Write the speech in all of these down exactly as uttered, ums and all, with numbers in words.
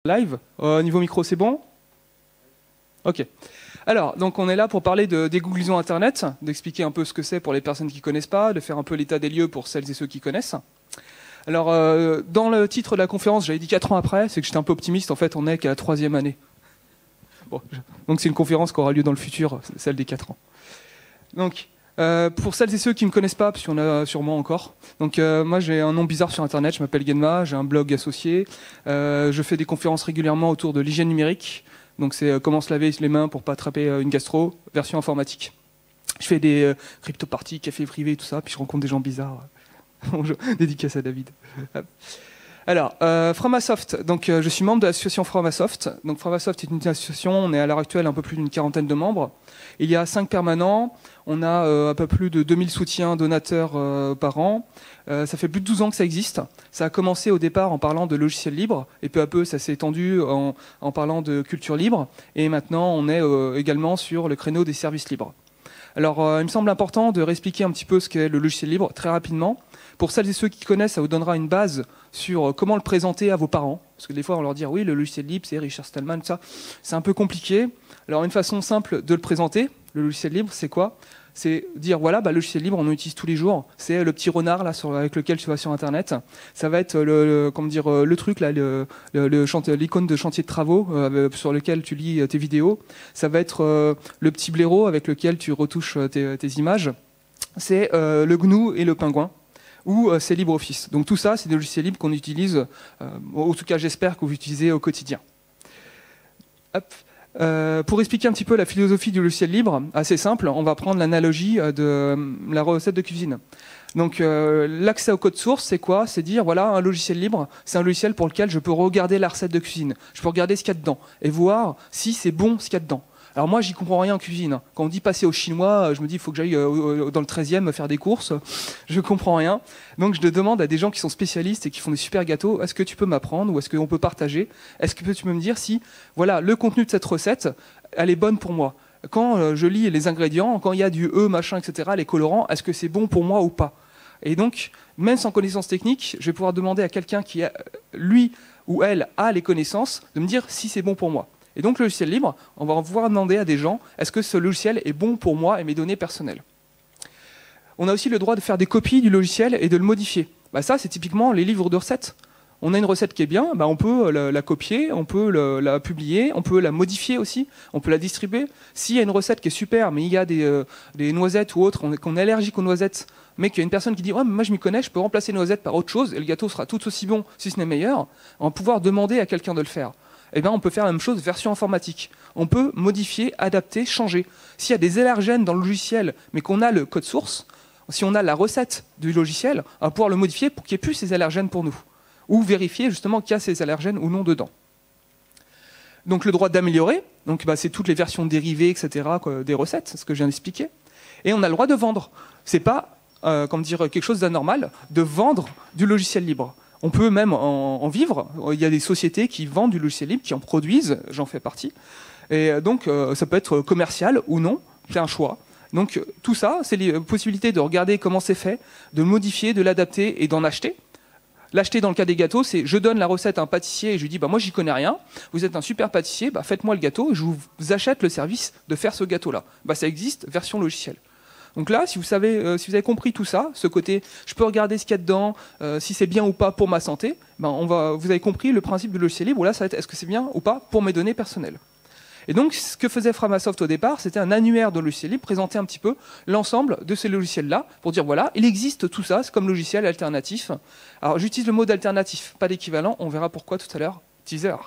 Live, euh, niveau micro, c'est bon? Ok. Alors, donc on est là pour parler de dégooglisons Internet, d'expliquer un peu ce que c'est pour les personnes qui ne connaissent pas, de faire un peu l'état des lieux pour celles et ceux qui connaissent. Alors, euh, dans le titre de la conférence, j'avais dit quatre ans après, c'est que j'étais un peu optimiste, en fait, on n'est qu'à la troisième année. Bon, je... Donc c'est une conférence qui aura lieu dans le futur, celle des quatre ans. Donc, euh, pour celles et ceux qui ne me connaissent pas, parce qu'il y en a sûrement encore, donc euh, moi j'ai un nom bizarre sur Internet, je m'appelle Genma, j'ai un blog associé, euh, je fais des conférences régulièrement autour de l'hygiène numérique, donc c'est euh, comment se laver les mains pour pas attraper euh, une gastro, version informatique. Je fais des euh, crypto-parties, cafés privés, tout ça, puis je rencontre des gens bizarres. Dédicace à David. Alors, euh, Framasoft, donc euh, je suis membre de l'association Framasoft. Donc Framasoft est une association, on est à l'heure actuelle un peu plus d'une quarantaine de membres. Il y a cinq permanents, on a euh, un peu plus de deux mille soutiens donateurs euh, par an. Euh, ça fait plus de douze ans que ça existe. Ça a commencé au départ en parlant de logiciels libres, et peu à peu ça s'est étendu en, en parlant de culture libre. Et maintenant on est euh, également sur le créneau des services libres. Alors euh, il me semble important de réexpliquer un petit peu ce qu'est le logiciel libre très rapidement. Pour celles et ceux qui connaissent, ça vous donnera une base sur comment le présenter à vos parents. Parce que des fois, on leur dit, oui, le logiciel libre, c'est Richard Stallman, tout ça. C'est un peu compliqué. Alors, une façon simple de le présenter, le logiciel libre, c'est quoi? C'est dire, voilà, bah, le logiciel libre, on l'utilise tous les jours. C'est le petit renard là, sur, avec lequel tu vas sur Internet. Ça va être le, le, comment dire, le truc, là, le, le, le l'icône de chantier de travaux euh, sur lequel tu lis tes vidéos. Ça va être euh, le petit blaireau avec lequel tu retouches tes, tes images. C'est euh, le gnou et le pingouin. Ou euh, c'est LibreOffice. Donc tout ça, c'est des logiciels libres qu'on utilise, euh, en tout cas j'espère que vous utilisez au quotidien. Hop. Euh, pour expliquer un petit peu la philosophie du logiciel libre, assez simple, on va prendre l'analogie de euh, la recette de cuisine. Donc euh, l'accès au code source, c'est quoi? C'est dire, voilà, un logiciel libre, c'est un logiciel pour lequel je peux regarder la recette de cuisine. Je peux regarder ce qu'il y a dedans et voir si c'est bon ce qu'il y a dedans. Alors moi, j'y comprends rien en cuisine. Quand on dit passer au chinois, je me dis, il faut que j'aille dans le treizième faire des courses. Je comprends rien. Donc je demande à des gens qui sont spécialistes et qui font des super gâteaux, est-ce que tu peux m'apprendre ou est-ce qu'on peut partager? Est-ce que tu peux me dire si, voilà, le contenu de cette recette, elle est bonne pour moi? Quand je lis les ingrédients, quand il y a du E, machin, et cetera, les colorants, est-ce que c'est bon pour moi ou pas? Et donc, même sans connaissance technique, je vais pouvoir demander à quelqu'un qui, lui ou elle, a les connaissances, de me dire si c'est bon pour moi. Et donc, le logiciel libre, on va pouvoir demander à des gens, est-ce que ce logiciel est bon pour moi et mes données personnelles? On a aussi le droit de faire des copies du logiciel et de le modifier. Bah ça, c'est typiquement les livres de recettes. On a une recette qui est bien, bah on peut la, la copier, on peut le, la publier, on peut la modifier aussi, on peut la distribuer. S'il y a une recette qui est super, mais il y a des, euh, des noisettes ou autres, on, qu'on est allergique aux noisettes, mais qu'il y a une personne qui dit oh, « moi je m'y connais, je peux remplacer les noisettes par autre chose, et le gâteau sera tout aussi bon, si ce n'est meilleur », on va pouvoir demander à quelqu'un de le faire. Eh bien, on peut faire la même chose version informatique. On peut modifier, adapter, changer. S'il y a des allergènes dans le logiciel, mais qu'on a le code source, si on a la recette du logiciel, on va pouvoir le modifier pour qu'il n'y ait plus ces allergènes pour nous. Ou vérifier justement qu'il y a ces allergènes ou non dedans. Donc le droit d'améliorer, donc bah, c'est toutes les versions dérivées, et cetera, quoi, des recettes, c'est ce que je viens d'expliquer. Et on a le droit de vendre. C'est pas, euh, comment dire, quelque chose d'anormal de vendre du logiciel libre. On peut même en, en vivre. Il y a des sociétés qui vendent du logiciel libre, qui en produisent, j'en fais partie. Et donc, euh, ça peut être commercial ou non, c'est un choix. Donc, tout ça, c'est les possibilités de regarder comment c'est fait, de le modifier, de l'adapter et d'en acheter. L'acheter dans le cas des gâteaux, c'est je donne la recette à un pâtissier et je lui dis bah, « moi, j'y connais rien, vous êtes un super pâtissier, bah, faites-moi le gâteau et je vous achète le service de faire ce gâteau-là. Bah, » Ça existe, version logicielle. Donc là, si vous, savez, euh, si vous avez compris tout ça, ce côté, je peux regarder ce qu'il y a dedans, euh, si c'est bien ou pas pour ma santé, ben on va, vous avez compris le principe du logiciel libre, où là, ça va être est-ce que c'est bien ou pas pour mes données personnelles. Et donc, ce que faisait Framasoft au départ, c'était un annuaire de logiciels libres, présenter un petit peu l'ensemble de ces logiciels-là, pour dire, voilà, il existe tout ça, c'est comme logiciel alternatif. Alors, j'utilise le mot d'alternatif, pas d'équivalent, on verra pourquoi tout à l'heure, teaser.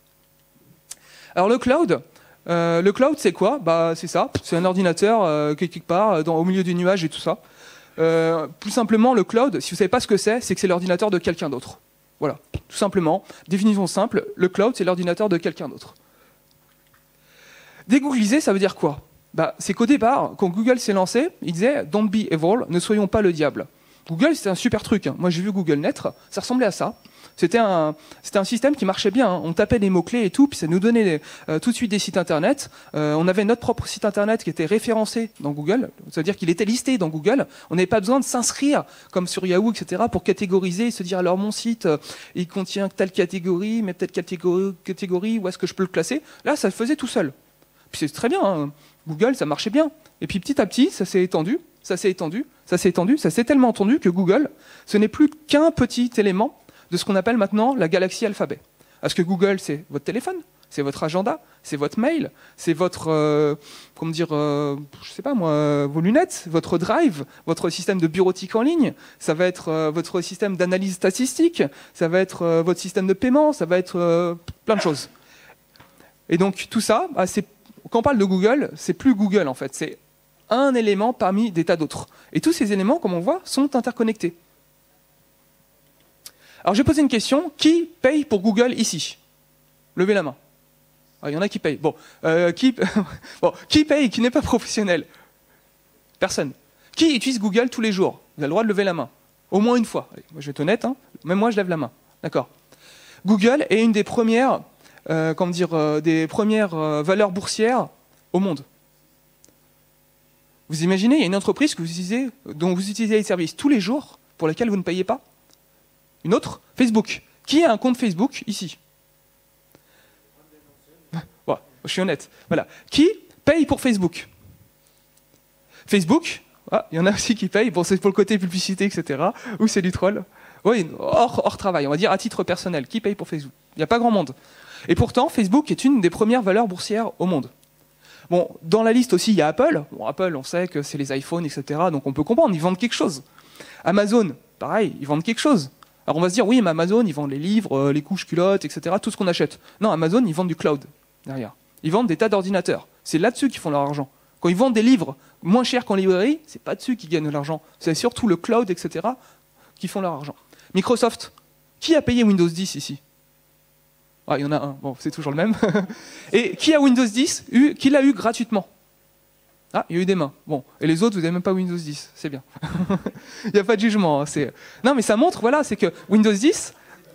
Alors, le cloud, Euh, le cloud, c'est quoi? Bah, c'est ça, c'est un ordinateur euh, quelque part dans, au milieu du nuage et tout ça. Euh, plus simplement, le cloud, si vous ne savez pas ce que c'est, c'est que c'est l'ordinateur de quelqu'un d'autre. Voilà, tout simplement. Définition simple, le cloud, c'est l'ordinateur de quelqu'un d'autre. Dégoogliser, ça veut dire quoi? Bah, c'est qu'au départ, quand Google s'est lancé, il disait « Don't be evil, ne soyons pas le diable ». Google, c'était un super truc. Hein. Moi, j'ai vu Google naître, ça ressemblait à ça. C'était un, c'était un système qui marchait bien. Hein. On tapait des mots-clés et tout, puis ça nous donnait les, euh, tout de suite des sites Internet. Euh, on avait notre propre site Internet qui était référencé dans Google. Ça veut dire qu'il était listé dans Google. On n'avait pas besoin de s'inscrire, comme sur Yahoo, et cetera, pour catégoriser et se dire, alors mon site, euh, il contient telle catégorie, mais peut-être catégorie, catégorie, où est-ce que je peux le classer? Là, ça le faisait tout seul. Puis c'est très bien. Hein. Google, ça marchait bien. Et puis petit à petit, ça s'est étendu, ça s'est étendu, ça s'est étendu, ça s'est tellement étendu que Google, ce n'est plus qu'un petit élément de ce qu'on appelle maintenant la galaxie alphabet. Parce que Google, c'est votre téléphone, c'est votre agenda, c'est votre mail, c'est votre, euh, comment dire, euh, je sais pas moi, euh, vos lunettes, votre drive, votre système de bureautique en ligne, ça va être euh, votre système d'analyse statistique, ça va être euh, votre système de paiement, ça va être euh, plein de choses. Et donc tout ça, bah, c'est, quand on parle de Google, c'est plus Google en fait, c'est un élément parmi des tas d'autres. Et tous ces éléments, comme on voit, sont interconnectés. Alors, je vais poser une question. Qui paye pour Google ici? Levez la main. Ah, il y en a qui payent. Bon, euh, qui... bon, qui paye qui n'est pas professionnel? Personne. Qui utilise Google tous les jours? Vous avez le droit de lever la main. Au moins une fois. Allez, moi, je vais être honnête. Hein. Même moi, je lève la main. D'accord. Google est une des premières, euh, comment dire, euh, des premières euh, valeurs boursières au monde. Vous imaginez, il y a une entreprise que vous utilisez, dont vous utilisez les services tous les jours, pour laquelle vous ne payez pas? Une autre, Facebook. Qui a un compte Facebook ici? Bon, je suis honnête. Voilà. Qui paye pour Facebook? Facebook, ah, il y en a aussi qui payent. Bon, c'est pour le côté publicité, et cetera. Ou c'est du troll. Oui, hors, hors travail, on va dire à titre personnel. Qui paye pour Facebook? Il n'y a pas grand monde. Et pourtant, Facebook est une des premières valeurs boursières au monde. Bon, dans la liste aussi, il y a Apple. Bon, Apple, on sait que c'est les iPhones, et cetera. Donc on peut comprendre, ils vendent quelque chose. Amazon, pareil, ils vendent quelque chose. Alors on va se dire, oui, mais Amazon, ils vendent les livres, euh, les couches culottes, et cetera, tout ce qu'on achète. Non, Amazon, ils vendent du cloud, derrière. Ils vendent des tas d'ordinateurs. C'est là-dessus qu'ils font leur argent. Quand ils vendent des livres moins chers qu'en librairie, c'est pas dessus qu'ils gagnent de l'argent. C'est surtout le cloud, et cetera, qui font leur argent. Microsoft, qui a payé Windows dix ici? Ah, il y en a un, bon, c'est toujours le même. Et qui a Windows dix, eu, qui l'a eu gratuitement? Ah, il y a eu des mains. Bon, et les autres, vous n'avez même pas Windows dix, c'est bien. Il n'y a pas de jugement. Hein, c'est... Non, mais ça montre, voilà, c'est que Windows dix...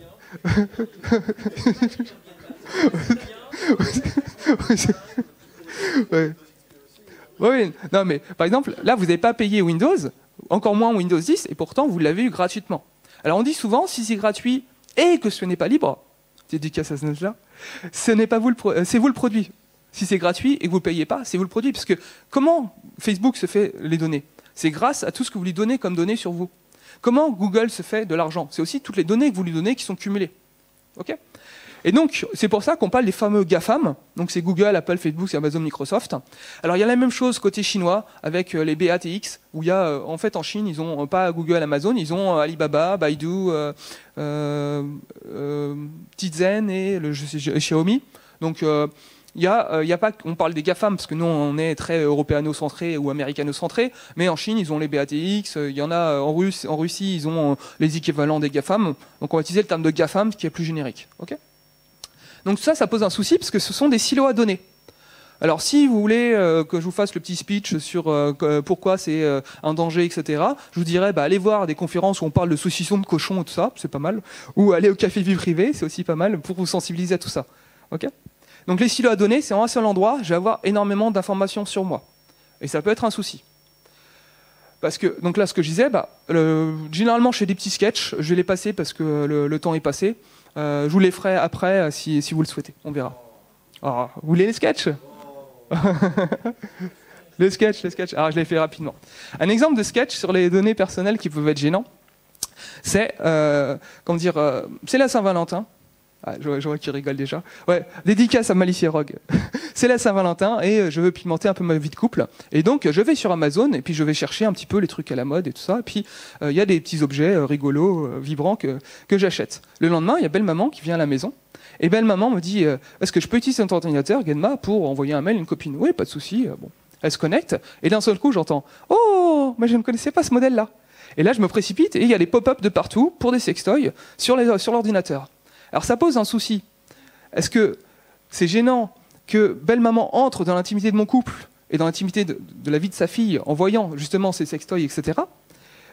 ouais. Oui, non, mais par exemple, là, vous n'avez pas payé Windows, encore moins Windows dix, et pourtant, vous l'avez eu gratuitement. Alors, on dit souvent, si c'est gratuit et que ce n'est pas libre, dédicace à ce là ce n'est pas vous le pro... c'est vous le produit. Si c'est gratuit et que vous ne payez pas, c'est vous le produit. Parce que comment Facebook se fait les données? C'est grâce à tout ce que vous lui donnez comme données sur vous. Comment Google se fait de l'argent? C'est aussi toutes les données que vous lui donnez qui sont cumulées. Okay, et donc, c'est pour ça qu'on parle des fameux GAFAM. Donc, c'est Google, Apple, Facebook, Amazon, Microsoft. Alors, il y a la même chose côté chinois avec les B A T X, où il y a, en fait, en Chine, ils n'ont pas Google, Amazon, ils ont Alibaba, Baidu, euh, euh, euh, Tizen et le, je sais, Xiaomi. Donc, euh, il y a, euh, il y a pas, on parle des GAFAM parce que nous on est très européano-centré ou américano-centré, mais en Chine ils ont les B A T X, il y en a en, Russe, en Russie ils ont les équivalents des GAFAM, donc on va utiliser le terme de GAFAM qui est plus générique. Okay, donc ça, ça pose un souci parce que ce sont des silos à données. Alors si vous voulez euh, que je vous fasse le petit speech sur euh, pourquoi c'est euh, un danger, et cetera, je vous dirais bah, allez voir des conférences où on parle de saucisson de cochon et tout ça, c'est pas mal, ou aller au café vie privée, c'est aussi pas mal pour vous sensibiliser à tout ça. Ok, donc les silos à données, c'est en un seul endroit, je vais avoir énormément d'informations sur moi. Et ça peut être un souci. Parce que, donc là, ce que je disais, bah, le, généralement, je fais des petits sketchs, je vais les passer parce que le, le temps est passé. Euh, je vous les ferai après si, si vous le souhaitez, on verra. Alors, vous voulez les sketchs? Les sketchs, les sketchs. Alors, je les fais rapidement. Un exemple de sketch sur les données personnelles qui peuvent être gênants, c'est, euh, comment dire, euh, c'est la Saint-Valentin. Ah, je, vois, je vois qu'il rigole déjà. Ouais, dédicace à Malice et Rogue. C'est la Saint-Valentin et je veux pimenter un peu ma vie de couple. Et donc, je vais sur Amazon et puis je vais chercher un petit peu les trucs à la mode et tout ça. Et puis, il euh, y a des petits objets euh, rigolos, euh, vibrants que, que j'achète. Le lendemain, il y a belle maman qui vient à la maison. Et belle maman me dit euh, est-ce que je peux utiliser ton ordinateur, Genma, pour envoyer un mail à une copine? Oui, pas de souci. Bon. Elle se connecte et d'un seul coup, j'entends oh, mais je ne connaissais pas ce modèle-là. Et là, je me précipite et il y a des pop-up de partout pour des sextoys sur les, sur l'ordinateur. Alors ça pose un souci. Est-ce que c'est gênant que belle maman entre dans l'intimité de mon couple et dans l'intimité de, de la vie de sa fille en voyant justement ses sextoys, et cetera.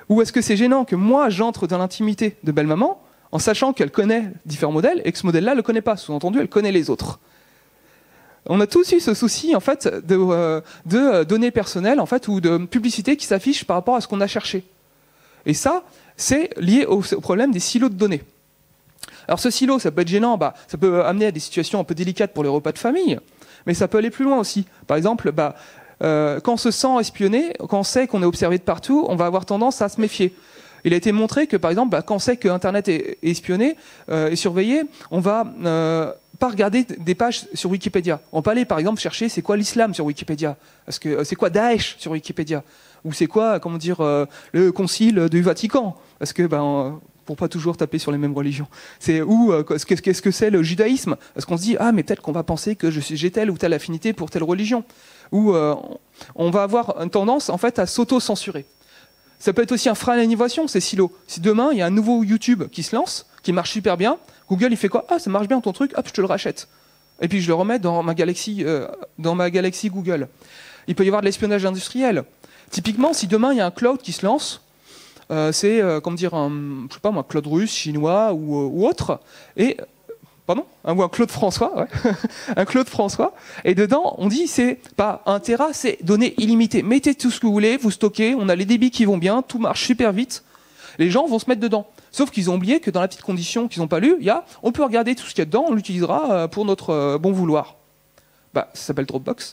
Ou est-ce que c'est gênant que moi, j'entre dans l'intimité de belle-maman en sachant qu'elle connaît différents modèles et que ce modèle-là ne le connaît pas. Sous-entendu, elle connaît les autres. On a tous eu ce souci en fait, de, euh, de données personnelles en fait, ou de publicité qui s'affiche par rapport à ce qu'on a cherché. Et ça, c'est lié au, au problème des silos de données. Alors ce silo, ça peut être gênant, bah, ça peut amener à des situations un peu délicates pour les repas de famille, mais ça peut aller plus loin aussi. Par exemple, bah, euh, quand on se sent espionné, quand on sait qu'on est observé de partout, on va avoir tendance à se méfier. Il a été montré que, par exemple, bah, quand on sait que Internet est, est espionné euh, et surveillé, on va euh, pas regarder des pages sur Wikipédia. On peut aller, par exemple, chercher c'est quoi l'islam sur Wikipédia, parce que euh, c'est quoi Daesh sur Wikipédia, ou c'est quoi, comment dire, euh, le concile du Vatican, parce que ben, pour pas toujours taper sur les mêmes religions. C'est où euh, qu'est-ce que c'est le judaïsme, parce qu'on se dit ah mais peut-être qu'on va penser que je suis j'ai telle ou telle affinité pour telle religion, ou euh, on va avoir une tendance en fait à s'auto-censurer. Ça peut être aussi un frein à l'innovation, ces silos. Si demain, il y a un nouveau YouTube qui se lance, qui marche super bien, Google, il fait quoi? Ah, ça marche bien ton truc, hop, je te le rachète. Et puis je le remets dans ma galaxie, euh, dans ma galaxie Google. Il peut y avoir de l'espionnage industriel. Typiquement, si demain, il y a un cloud qui se lance, euh, c'est, euh, comment dire, un, je sais pas, un cloud russe, chinois ou, euh, ou autre, et... Pardon, un, ou un Claude François, ouais. un Claude François. Et dedans, on dit c'est pas un téra, c'est données illimitées. Mettez tout ce que vous voulez, vous stockez, on a les débits qui vont bien, tout marche super vite. Les gens vont se mettre dedans. Sauf qu'ils ont oublié que dans la petite condition qu'ils n'ont pas lue, il y a on peut regarder tout ce qu'il y a dedans, on l'utilisera pour notre bon vouloir. Bah, ça s'appelle Dropbox.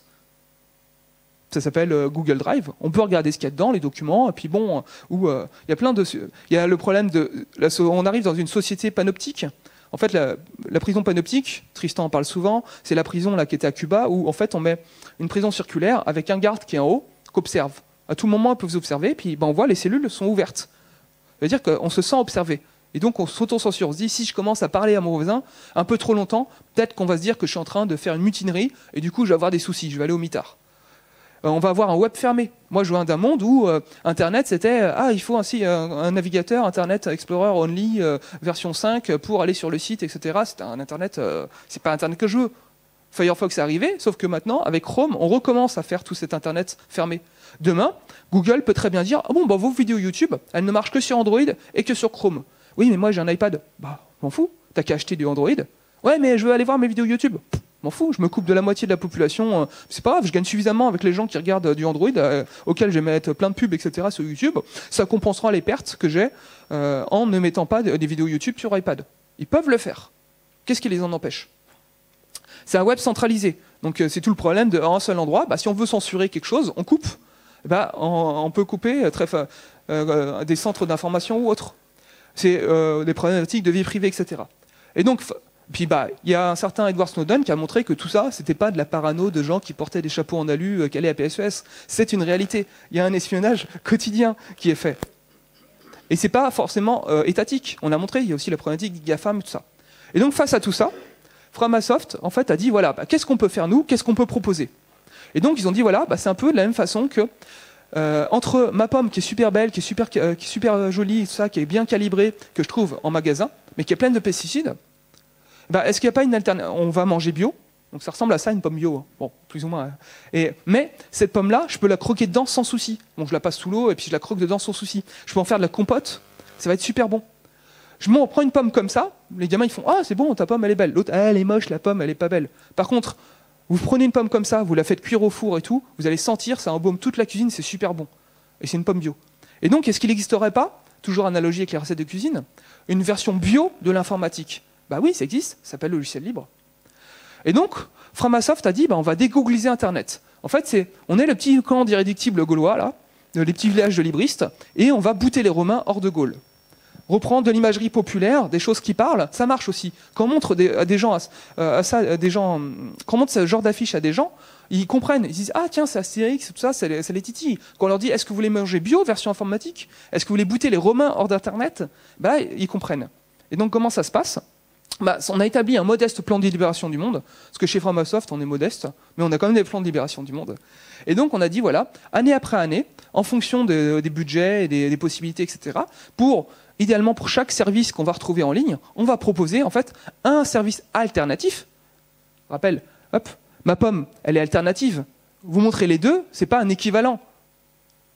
Ça s'appelle Google Drive. On peut regarder ce qu'il y a dedans, les documents, et puis bon, où il y a plein de, il y a le problème de, la, on arrive dans une société panoptique. En fait, la, la prison panoptique, Tristan en parle souvent, c'est la prison là, qui était à Cuba, où en fait on met une prison circulaire avec un garde qui est en haut, qu'observe. À tout moment, ils peuvent vous observer, puis ben, on voit les cellules sont ouvertes. Ça veut dire qu'on se sent observé. Et donc on s'auto-censure. On se dit, si je commence à parler à mon voisin un peu trop longtemps, peut-être qu'on va se dire que je suis en train de faire une mutinerie, et du coup je vais avoir des soucis, je vais aller au mitard. On va avoir un web fermé. Moi, je viens d'un monde où euh, Internet, c'était euh, ah, il faut ainsi un, un navigateur Internet Explorer Only euh, version cinq pour aller sur le site, et cetera. C'est un Internet, euh, c'est pas Internet que je veux. Firefox est arrivé, sauf que maintenant, avec Chrome, on recommence à faire tout cet Internet fermé. Demain, Google peut très bien dire ah bon, bah, vos vidéos YouTube, elles ne marchent que sur Android et que sur Chrome. Oui, mais moi j'ai un iPad. Bah, m'en fous. T'as qu'à acheter du Android. Ouais, mais je veux aller voir mes vidéos YouTube. M'en fous, je me coupe de la moitié de la population, euh, c'est pas grave, je gagne suffisamment avec les gens qui regardent euh, du Android, euh, auxquels je vais mettre plein de pubs, et cetera sur YouTube, ça compensera les pertes que j'ai euh, en ne mettant pas des vidéos YouTube sur iPad. Ils peuvent le faire. Qu'est-ce qui les en empêche? C'est un web centralisé, donc euh, c'est tout le problème d'un seul endroit. Bah, si on veut censurer quelque chose, on coupe. Bah, on, on peut couper très, euh, des centres d'information ou autres. C'est euh, des problématiques de vie privée, et cetera. Et donc, puis bah, il y a un certain Edward Snowden qui a montré que tout ça, c'était pas de la parano de gens qui portaient des chapeaux en alu euh, calés à P S E S. C'est une réalité. Il y a un espionnage quotidien qui est fait. Et c'est pas forcément euh, étatique. On a montré, il y a aussi la problématique des GAFAM, tout ça. Et donc face à tout ça, Framasoft en fait a dit voilà, bah, qu'est-ce qu'on peut faire nous, qu'est-ce qu'on peut proposer. Et donc ils ont dit voilà, bah, c'est un peu de la même façon que euh, entre ma pomme qui est super belle, qui est super, euh, qui est super jolie, tout ça, qui est bien calibrée, que je trouve en magasin, mais qui est pleine de pesticides. Bah, est-ce qu'il n'y a pas une alternative? On va manger bio, donc ça ressemble à ça, une pomme bio, hein. Bon, plus ou moins. Hein. Et, mais cette pomme-là, je peux la croquer dedans sans souci. Bon, je la passe sous l'eau et puis je la croque dedans sans souci. Je peux en faire de la compote, ça va être super bon. Je m'en prends une pomme comme ça, les gamins ils font ah c'est bon, ta pomme elle est belle. L'autre ah, elle est moche, la pomme elle est pas belle. Par contre, vous prenez une pomme comme ça, vous la faites cuire au four et tout, vous allez sentir, ça embaume toute la cuisine, c'est super bon. Et c'est une pomme bio. Et donc, est-ce qu'il n'existerait pas, toujours analogie avec les recettes de cuisine, une version bio de l'informatique? Bah oui, ça existe, ça s'appelle le logiciel libre. Et donc, Framasoft a dit, bah, on va dégoogliser Internet. En fait, c'est, on est le petit camp d'irréductibles gaulois, là, les petits villages de libristes, et on va bouter les Romains hors de Gaule. Reprendre de l'imagerie populaire, des choses qui parlent, ça marche aussi. Quand on montre des, à des gens, à, à ça, à des gens, quand on montre ce genre d'affiche à des gens, ils comprennent, ils disent ah tiens c'est Astérix, tout ça, ça les, ça les titille. Quand on leur dit est-ce que vous voulez manger bio version informatique, est-ce que vous voulez bouter les Romains hors d'Internet, bah ils comprennent. Et donc comment ça se passe? Bah, on a établi un modeste plan de libération du monde, parce que chez Framasoft on est modeste, mais on a quand même des plans de libération du monde. Et donc on a dit voilà, année après année, en fonction de, des budgets, et des, des possibilités, et cetera, pour idéalement pour chaque service qu'on va retrouver en ligne, on va proposer en fait un service alternatif. Rappel, hop, ma pomme, elle est alternative. Vous montrez les deux, c'est pas un équivalent.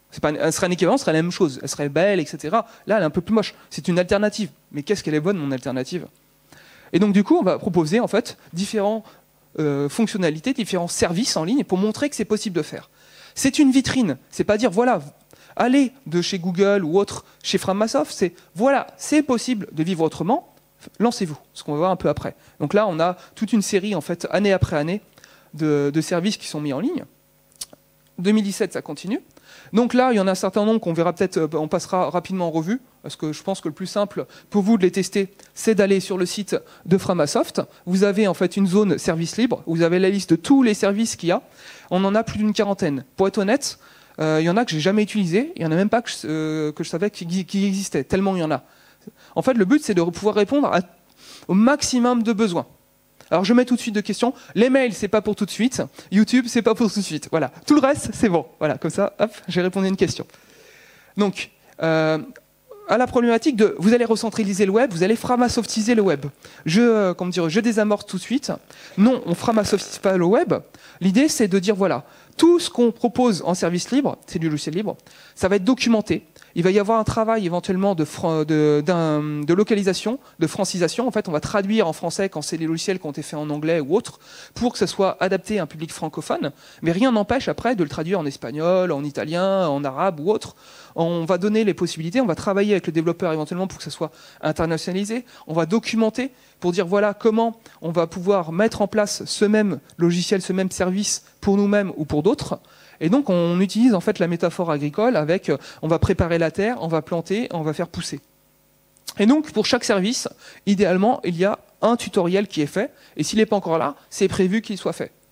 Pas, elle serait un équivalent, ce serait la même chose. Elle serait belle, et cetera. Là, elle est un peu plus moche. C'est une alternative. Mais qu'est-ce qu'elle est bonne, mon alternative? Et donc, du coup, on va proposer en fait différentes euh, fonctionnalités, différents services en ligne pour montrer que c'est possible de faire. C'est une vitrine. C'est pas dire, voilà, allez de chez Google ou autre, chez Framasoft. C'est, voilà, c'est possible de vivre autrement. Lancez-vous. Ce qu'on va voir un peu après. Donc là, on a toute une série, en fait, année après année, de, de services qui sont mis en ligne. deux mille dix-sept, ça continue. Donc là, il y en a un certain nombre qu'on verra peut-être, on passera rapidement en revue, parce que je pense que le plus simple pour vous de les tester, c'est d'aller sur le site de Framasoft. Vous avez en fait une zone service libre, vous avez la liste de tous les services qu'il y a. On en a plus d'une quarantaine. Pour être honnête, euh, il y en a que j'ai jamais utilisé, il y en a même pas que je, euh, que je savais qui, qui existaient, tellement il y en a. En fait, le but, c'est de pouvoir répondre à, au maximum de besoins. Alors je mets tout de suite de questions. Les mails, c'est pas pour tout de suite. YouTube, c'est pas pour tout de suite. Voilà. Tout le reste, c'est bon. Voilà, comme ça, hop, j'ai répondu à une question. Donc, euh, à la problématique de, vous allez recentraliser le web, vous allez framasoftiser le web. Je, euh, comment dire, je désamorce tout de suite. Non, on framasoftise pas le web. L'idée, c'est de dire, voilà, tout ce qu'on propose en service libre, c'est du logiciel libre, ça va être documenté. Il va y avoir un travail éventuellement de, de, de localisation, de francisation. En fait, on va traduire en français quand c'est des logiciels qui ont été faits en anglais ou autre, pour que ça soit adapté à un public francophone. Mais rien n'empêche après de le traduire en espagnol, en italien, en arabe ou autre. On va donner les possibilités, on va travailler avec le développeur éventuellement pour que ça soit internationalisé. On va documenter pour dire voilà comment on va pouvoir mettre en place ce même logiciel, ce même service pour nous-mêmes ou pour d'autres. Et donc, on utilise en fait la métaphore agricole avec euh, on va préparer la terre, on va planter, on va faire pousser. Et donc, pour chaque service, idéalement, il y a un tutoriel qui est fait. Et s'il n'est pas encore là, c'est prévu qu'il soit fait.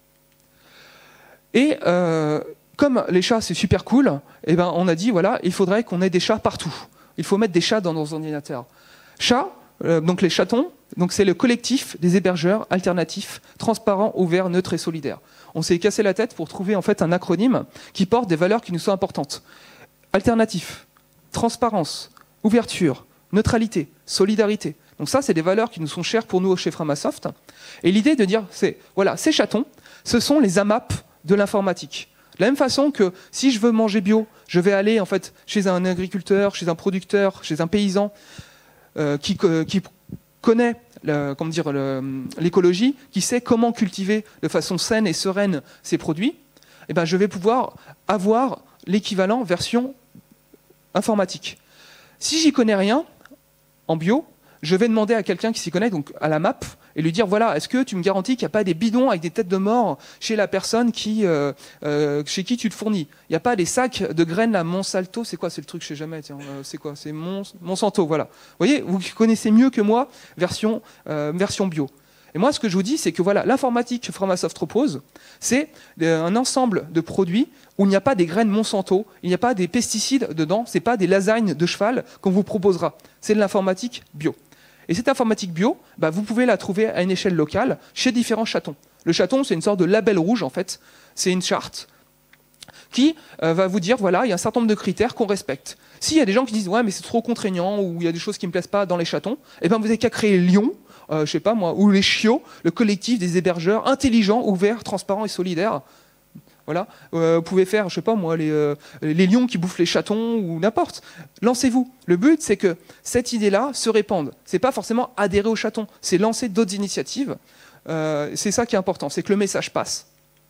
Et euh, comme les chats, c'est super cool, eh ben, on a dit, voilà, il faudrait qu'on ait des chats partout. Il faut mettre des chats dans nos ordinateurs. Chats, euh, donc les chatons, donc c'est le collectif des hébergeurs alternatifs, transparents, ouverts, neutres et solidaires. On s'est cassé la tête pour trouver en fait un acronyme qui porte des valeurs qui nous sont importantes. Alternatif, transparence, ouverture, neutralité, solidarité. Donc ça, c'est des valeurs qui nous sont chères pour nous chez Framasoft. Et l'idée de dire, c'est, voilà, ces chatons, ce sont les A M A P de l'informatique. De la même façon que si je veux manger bio, je vais aller en fait chez un agriculteur, chez un producteur, chez un paysan euh, qui, euh, qui connaît le, comment dire, le, l'écologie, qui sait comment cultiver de façon saine et sereine ces produits, eh ben, je vais pouvoir avoir l'équivalent version informatique. Si j'y connais rien en bio, je vais demander à quelqu'un qui s'y connaît, donc à la M A P, et lui dire, voilà, est-ce que tu me garantis qu'il n'y a pas des bidons avec des têtes de mort chez la personne qui, euh, euh, chez qui tu te fournis? Il n'y a pas des sacs de graines à Monsanto, c'est quoi, c'est le truc, je sais jamais, tiens, euh, c'est quoi, c'est Mons, Monsanto, voilà. Vous voyez, vous connaissez mieux que moi version, euh, version bio. Et moi, ce que je vous dis, c'est que voilà, l'informatique que Framasoft propose, c'est un ensemble de produits où il n'y a pas des graines Monsanto, il n'y a pas des pesticides dedans, c'est pas des lasagnes de cheval qu'on vous proposera. C'est de l'informatique bio. Et cette informatique bio, bah, vous pouvez la trouver à une échelle locale chez différents chatons. Le chaton, c'est une sorte de label rouge, en fait. C'est une charte qui euh, va vous dire, voilà, il y a un certain nombre de critères qu'on respecte. S'il y a des gens qui disent, ouais, mais c'est trop contraignant, ou il y a des choses qui ne me plaisent pas dans les chatons, eh ben, vous n'avez qu'à créer Lyon, euh, je sais pas moi, ou les chiots, le collectif des hébergeurs intelligents, ouverts, transparents et solidaires. Voilà. Euh, vous pouvez faire, je sais pas moi, les, euh, les lions qui bouffent les chatons ou n'importe. Lancez-vous. Le but, c'est que cette idée-là se répande. C'est pas forcément adhérer aux chatons, c'est lancer d'autres initiatives. Euh, c'est ça qui est important, c'est que le message passe. Ok ?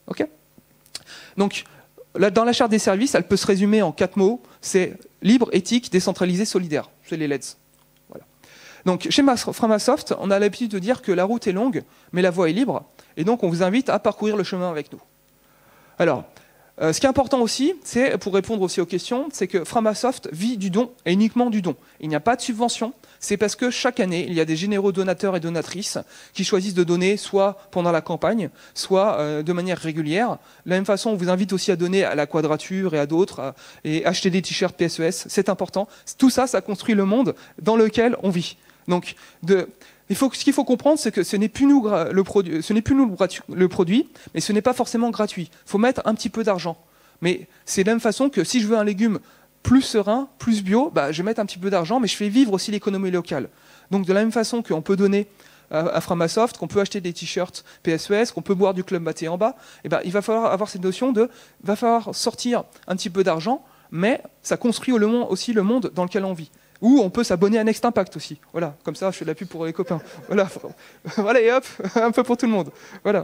Donc, là, dans la charte des services, elle peut se résumer en quatre mots. C'est libre, éthique, décentralisé, solidaire. C'est les L E D S. Voilà. Donc, chez Framasoft, on a l'habitude de dire que la route est longue, mais la voie est libre. Et donc, on vous invite à parcourir le chemin avec nous. Alors, euh, ce qui est important aussi, c'est, pour répondre aussi aux questions, c'est que Framasoft vit du don, et uniquement du don. Il n'y a pas de subvention, c'est parce que chaque année, il y a des généreux donateurs et donatrices qui choisissent de donner soit pendant la campagne, soit euh, de manière régulière. De la même façon, on vous invite aussi à donner à la Quadrature et à d'autres, euh, et acheter des t-shirts P S E S, c'est important. Tout ça, ça construit le monde dans lequel on vit. Donc, de... Il faut, ce qu'il faut comprendre, c'est que ce n'est plus nous le produit, ce n'est plus nous le produit, mais ce n'est pas forcément gratuit. Il faut mettre un petit peu d'argent. Mais c'est de la même façon que si je veux un légume plus serein, plus bio, bah, je vais mettre un petit peu d'argent, mais je fais vivre aussi l'économie locale. Donc de la même façon qu'on peut donner à Framasoft, qu'on peut acheter des t-shirts P S E S, qu'on peut boire du Club Maté en bas, et ben, il va falloir avoir cette notion de, il va falloir sortir un petit peu d'argent mais ça construit le monde, aussi le monde dans lequel on vit. Ou on peut s'abonner à Next Impact aussi. Voilà, comme ça, je fais de la pub pour les copains. Voilà, voilà et hop, un peu pour tout le monde. Voilà.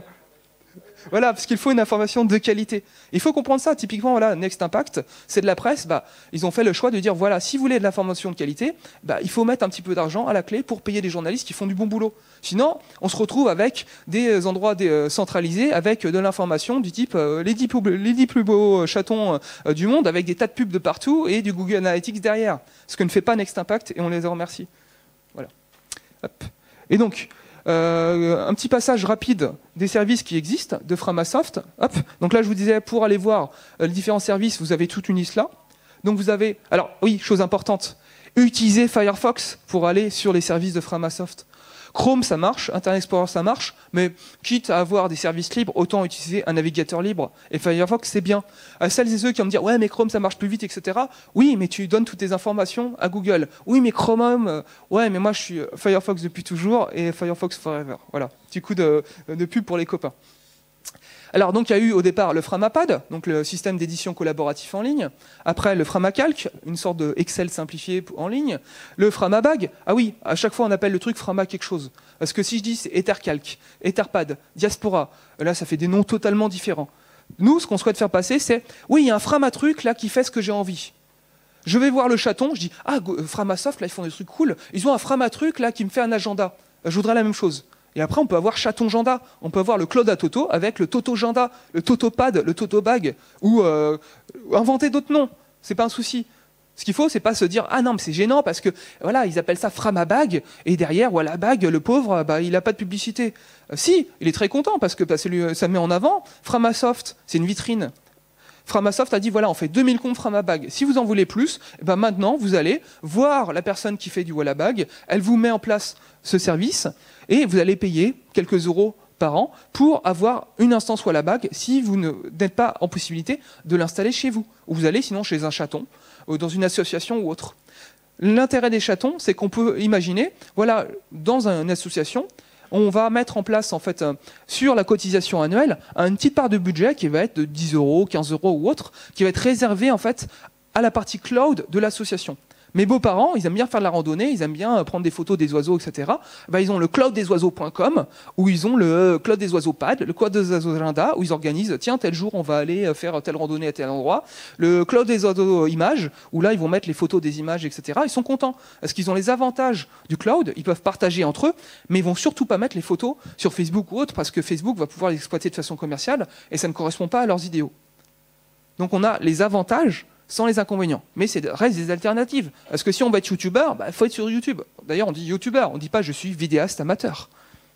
Voilà, parce qu'il faut une information de qualité. Il faut comprendre ça. Typiquement, voilà, Next Impact, c'est de la presse. Bah, ils ont fait le choix de dire, voilà, si vous voulez de l'information de qualité, bah, il faut mettre un petit peu d'argent à la clé pour payer des journalistes qui font du bon boulot. Sinon, on se retrouve avec des endroits centralisés, avec de l'information du type euh, les, dix plus, les dix plus beaux chatons euh, du monde, avec des tas de pubs de partout et du Google Analytics derrière. Ce que ne fait pas Next Impact, et on les en remercie. Voilà. Hop. Et donc, Euh, un petit passage rapide des services qui existent de Framasoft. Hop. Donc là, je vous disais, pour aller voir euh, les différents services, vous avez toute une liste là. Donc vous avez... Alors oui, chose importante, utilisez Firefox pour aller sur les services de Framasoft. Chrome, ça marche, Internet Explorer, ça marche, mais quitte à avoir des services libres, autant utiliser un navigateur libre. Et Firefox, c'est bien. À celles et ceux qui vont me dire « Ouais, mais Chrome, ça marche plus vite, et cetera » Oui, mais tu donnes toutes tes informations à Google. Oui, mais Chrome, euh, ouais, mais moi, je suis Firefox depuis toujours et Firefox forever. Voilà, petit coup de, de pub pour les copains. Alors, donc, il y a eu au départ le Framapad, donc le système d'édition collaboratif en ligne. Après, le Framacalc, une sorte de Excel simplifié en ligne. Le Framabag, ah oui, à chaque fois, on appelle le truc Frama quelque chose. Parce que si je dis c'est Ethercalc, Etherpad, Diaspora, là, ça fait des noms totalement différents. Nous, ce qu'on souhaite faire passer, c'est, oui, il y a un Framatruc, là, qui fait ce que j'ai envie. Je vais voir le chaton, je dis, ah, Framasoft, là, ils font des trucs cool. Ils ont un Framatruc, là, qui me fait un agenda. Je voudrais la même chose. Et après, on peut avoir Chaton Janda, on peut avoir le Claude à Toto avec le Toto Janda, le Totopad, le Totobag, ou euh, inventer d'autres noms. C'est pas un souci. Ce qu'il faut, c'est pas se dire ah non, mais c'est gênant parce que voilà, ils appellent ça Framabag et derrière, voilà, bag, le pauvre, bah, il a pas de publicité. Euh, si, il est très content parce que bah, ça met en avant Framasoft, c'est une vitrine. Framasoft a dit voilà, on fait deux mille comptes Framabag. Si vous en voulez plus, eh ben maintenant vous allez voir la personne qui fait du Wallabag, elle vous met en place ce service et vous allez payer quelques euros par an pour avoir une instance Wallabag si vous n'êtes pas en possibilité de l'installer chez vous. Ou vous allez sinon chez un chaton, dans une association ou autre. L'intérêt des chatons, c'est qu'on peut imaginer, voilà, dans une association, on va mettre en place, en fait, euh, sur la cotisation annuelle, une petite part de budget qui va être de dix euros, quinze euros ou autre, qui va être réservée, en fait, à la partie cloud de l'association. Mes beaux-parents, ils aiment bien faire de la randonnée, ils aiment bien prendre des photos des oiseaux, et cetera. Ben, ils ont le cloud des oiseaux point com, où ils ont le cloud des oiseaux pad, le cloud des oiseaux agenda, où ils organisent, tiens, tel jour, on va aller faire telle randonnée à tel endroit. Le cloud des oiseaux images, où là, ils vont mettre les photos des images, et cetera. Ils sont contents, parce qu'ils ont les avantages du cloud, ils peuvent partager entre eux, mais ils vont surtout pas mettre les photos sur Facebook ou autre, parce que Facebook va pouvoir les exploiter de façon commerciale, et ça ne correspond pas à leurs idéaux. Donc on a les avantages sans les inconvénients. Mais c'est reste des alternatives. Parce que si on va être youtubeur, il bah, faut être sur YouTube. D'ailleurs, on dit youtubeur, on ne dit pas je suis vidéaste amateur.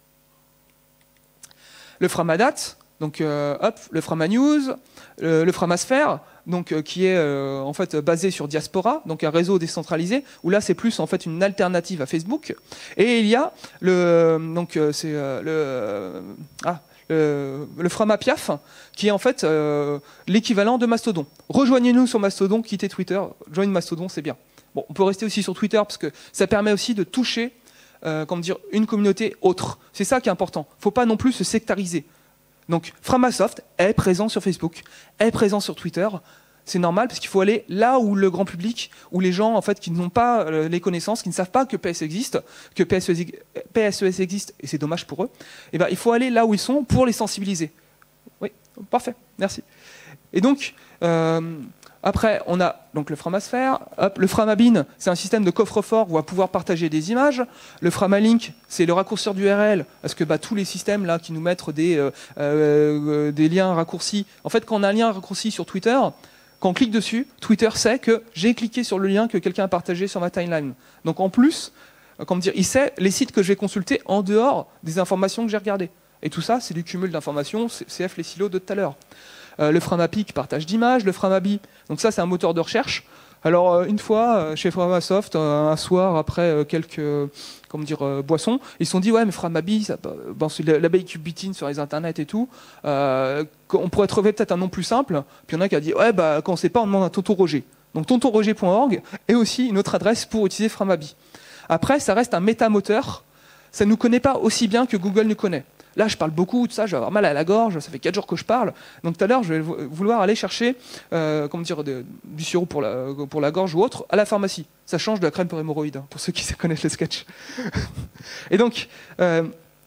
Le Framadat, donc euh, hop, le Framanews, le, le Framasphère, donc euh, qui est euh, en fait basé sur Diaspora, donc un réseau décentralisé, où là c'est plus en fait une alternative à Facebook. Et il y a le donc euh, c'est euh, le euh, ah Euh, le Framapiaf, qui est en fait euh, l'équivalent de Mastodon. Rejoignez-nous sur Mastodon, quittez Twitter, join Mastodon, c'est bien. Bon, on peut rester aussi sur Twitter parce que ça permet aussi de toucher, euh, comment dire, une communauté autre. C'est ça qui est important. Il ne faut pas non plus se sectariser. Donc, Framasoft est présent sur Facebook, est présent sur Twitter. C'est normal parce qu'il faut aller là où le grand public, où les gens en fait qui n'ont pas euh, les connaissances, qui ne savent pas que P S existe, que P S E S existe, et c'est dommage pour eux, et ben, il faut aller là où ils sont pour les sensibiliser. Oui, parfait, merci. Et donc, euh, après, on a donc le Framasphère, hop, le Framabin, c'est un système de coffre-fort où on va pouvoir partager des images. Le Framalink, c'est le raccourceur d'U R L, parce que bah, tous les systèmes là qui nous mettent des, euh, euh, des liens raccourcis, en fait, quand on a un lien raccourci sur Twitter, quand on clique dessus, Twitter sait que j'ai cliqué sur le lien que quelqu'un a partagé sur ma timeline. Donc en plus, comment dire, il sait les sites que je vais consulter en dehors des informations que j'ai regardées. Et tout ça, c'est du cumul d'informations, C F les silos de tout à l'heure. Euh, le Framapic, partage d'images, le Framabi. Donc ça, c'est un moteur de recherche. Alors euh, une fois, euh, chez Framasoft, euh, un soir après euh, quelques euh, comment dire, euh, boissons, ils se sont dit ouais mais Framabi, ça, bon, c'est l'abeille cubitine sur les internets et tout, euh, on pourrait trouver peut-être un nom plus simple. Puis il y en a qui a dit ouais bah quand on sait pas on demande à Tonton Roger. Donc tonton roger point org est aussi une autre adresse pour utiliser Framabi. Après ça reste un métamoteur, ça ne nous connaît pas aussi bien que Google nous connaît. là je parle beaucoup, tout ça, je vais avoir mal à la gorge, ça fait quatre jours que je parle, donc tout à l'heure je vais vouloir aller chercher euh, comment dire, de, du sirop pour la, pour la gorge ou autre à la pharmacie. Ça change de la crème pour hémorroïdes, hein, pour ceux qui connaissent le sketch. Et donc, euh,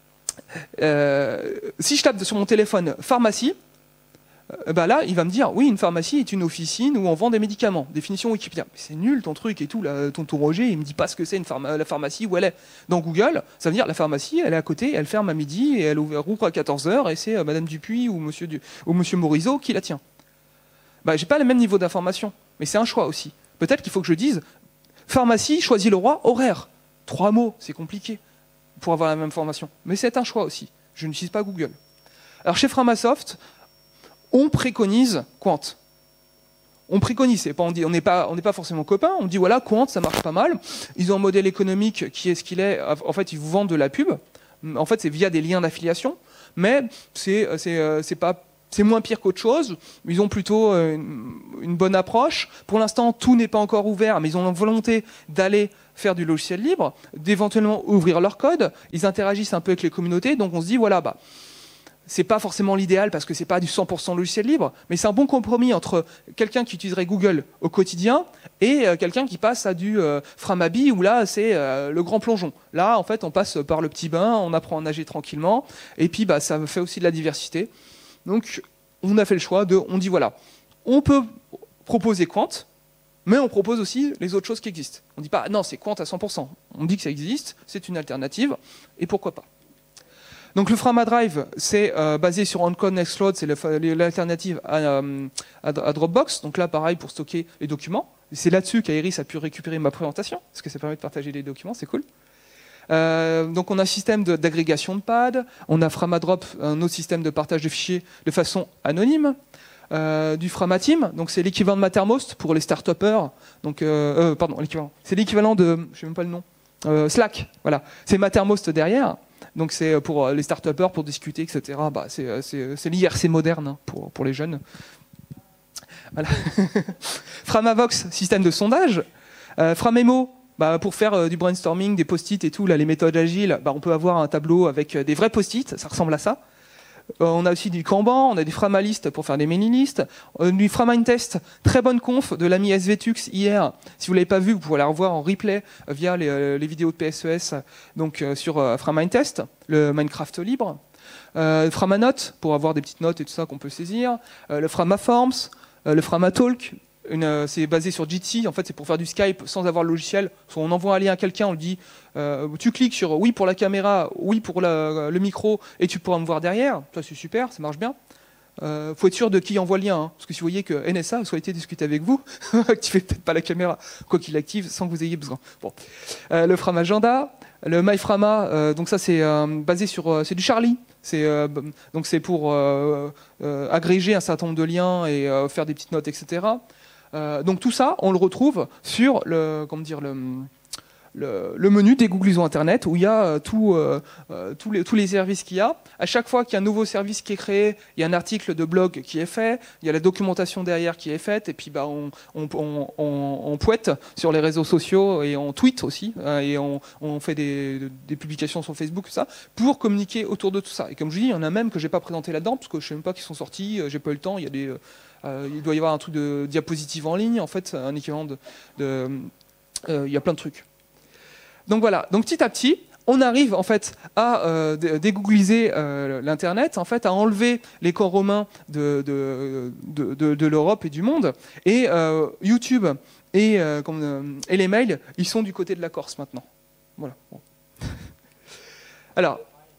euh, si je tape sur mon téléphone pharmacie, bah là, il va me dire, oui, une pharmacie est une officine où on vend des médicaments. Définition Wikipédia. Mais c'est nul ton truc et tout, là, ton, ton Roger, il me dit pas ce que c'est une pharma, la pharmacie, où elle est. Dans Google, ça veut dire la pharmacie, elle est à côté, elle ferme à midi et elle ouvre à quatorze heures et c'est euh, Madame Dupuis ou Monsieur, du, ou Monsieur Morisot qui la tient. Bah, j'ai pas le même niveau d'information, mais c'est un choix aussi. Peut-être qu'il faut que je dise, pharmacie, choisis le roi, horaire. Trois mots, c'est compliqué pour avoir la même formation. Mais c'est un choix aussi. Je n'utilise pas Google. Alors chez Framasoft, on préconise Quant. On préconise, c'est pas, on n'est pas, on n'est pas forcément copains, on dit voilà, Quant, ça marche pas mal. Ils ont un modèle économique qui est ce qu'il est. En fait, ils vous vendent de la pub. En fait, c'est via des liens d'affiliation. Mais c'est, c'est, c'est pas, c'est moins pire qu'autre chose. Ils ont plutôt une, une bonne approche. Pour l'instant, tout n'est pas encore ouvert, mais ils ont la volonté d'aller faire du logiciel libre, d'éventuellement ouvrir leur code. Ils interagissent un peu avec les communautés. Donc on se dit voilà, bah. C'est pas forcément l'idéal parce que c'est pas du cent pour cent logiciel libre, mais c'est un bon compromis entre quelqu'un qui utiliserait Google au quotidien et euh, quelqu'un qui passe à du euh, Framabi où là c'est euh, le grand plongeon. Là en fait on passe par le petit bain, on apprend à nager tranquillement et puis bah, ça fait aussi de la diversité. Donc on a fait le choix de, on dit voilà, on peut proposer Quant, mais on propose aussi les autres choses qui existent. On dit pas non c'est Quant à cent pour cent, on dit que ça existe, c'est une alternative et pourquoi pas. Donc le Framadrive, c'est euh, basé sur OnCode Nextcloud, c'est l'alternative à, euh, à Dropbox. Donc là, pareil, pour stocker les documents. C'est là-dessus qu'Airis a pu récupérer ma présentation, parce que ça permet de partager les documents, c'est cool. Euh, donc on a un système d'agrégation de, de pads, on a Framadrop, un autre système de partage de fichiers de façon anonyme. Euh, du Framateam, donc c'est l'équivalent de Mattermost pour les start-upers. Donc, euh, euh, pardon, l'équivalent. C'est l'équivalent de, je sais même pas le nom, euh, Slack. Voilà, c'est Mattermost derrière. Donc c'est pour les start-upers, pour discuter, et cetera. Bah, c'est l'I R C moderne hein, pour, pour les jeunes. Voilà. Framavox, système de sondage. Euh, Framemo, bah, pour faire euh, du brainstorming, des post-it et tout, là, les méthodes agiles, bah, on peut avoir un tableau avec euh, des vrais post-it, ça ressemble à ça. Euh, on a aussi du Kanban, on a des Framalistes pour faire des mailing-lists, euh, du Framindtest, très bonne conf de l'ami S V Tux hier. Si vous ne l'avez pas vu, vous pouvez la revoir en replay euh, via les, euh, les vidéos de P S E S donc, euh, sur euh, Framindtest, le Minecraft libre. Euh, Framanote, pour avoir des petites notes et tout ça qu'on peut saisir. Euh, le Framaforms, euh, le Framatalk. Euh, c'est basé sur Jitsi, en fait c'est pour faire du Skype sans avoir le logiciel. Soit on envoie un lien à quelqu'un, on lui dit euh, tu cliques sur oui pour la caméra, oui pour la, le micro et tu pourras me voir derrière. Ça c'est super, ça marche bien. Euh, faut être sûr de qui envoie le lien, hein, parce que si vous voyez que N S A a souhaité discuter avec vous, activez peut-être pas la caméra, quoi qu'il active sans que vous ayez besoin. Bon. Euh, le Framagenda, le MyFrama, euh, donc ça c'est euh, basé sur euh, c'est du Charlie. C'est euh, donc c'est pour euh, euh, agréger un certain nombre de liens et euh, faire des petites notes, et cetera. Euh, donc tout ça, on le retrouve sur le, comment dire, le, le, le menu des Googlisons Internet où il y a euh, tout, euh, euh, tous, les, tous les services qu'il y a. À chaque fois qu'il y a un nouveau service qui est créé, il y a un article de blog qui est fait, il y a la documentation derrière qui est faite, et puis bah, on, on, on, on, on poète sur les réseaux sociaux et on tweet aussi, hein, et on, on fait des, des publications sur Facebook, ça, pour communiquer autour de tout ça. Et comme je dis, il y en a même que je n'ai pas présenté là-dedans, parce que je ne sais même pas qu'ils sont sortis, j'ai pas eu le temps, il y a des... Euh, Euh, il doit y avoir un truc de diapositive en ligne, en fait, un équivalent de... de euh, il y a plein de trucs. Donc voilà, donc petit à petit, on arrive en fait à euh, dégoogliser euh, l'Internet, en fait, à enlever les corps romains de, de, de, de, de l'Europe et du monde. Et euh, YouTube et, euh, comme, euh, et les mails, ils sont du côté de la Corse maintenant. Voilà. Bon. Alors,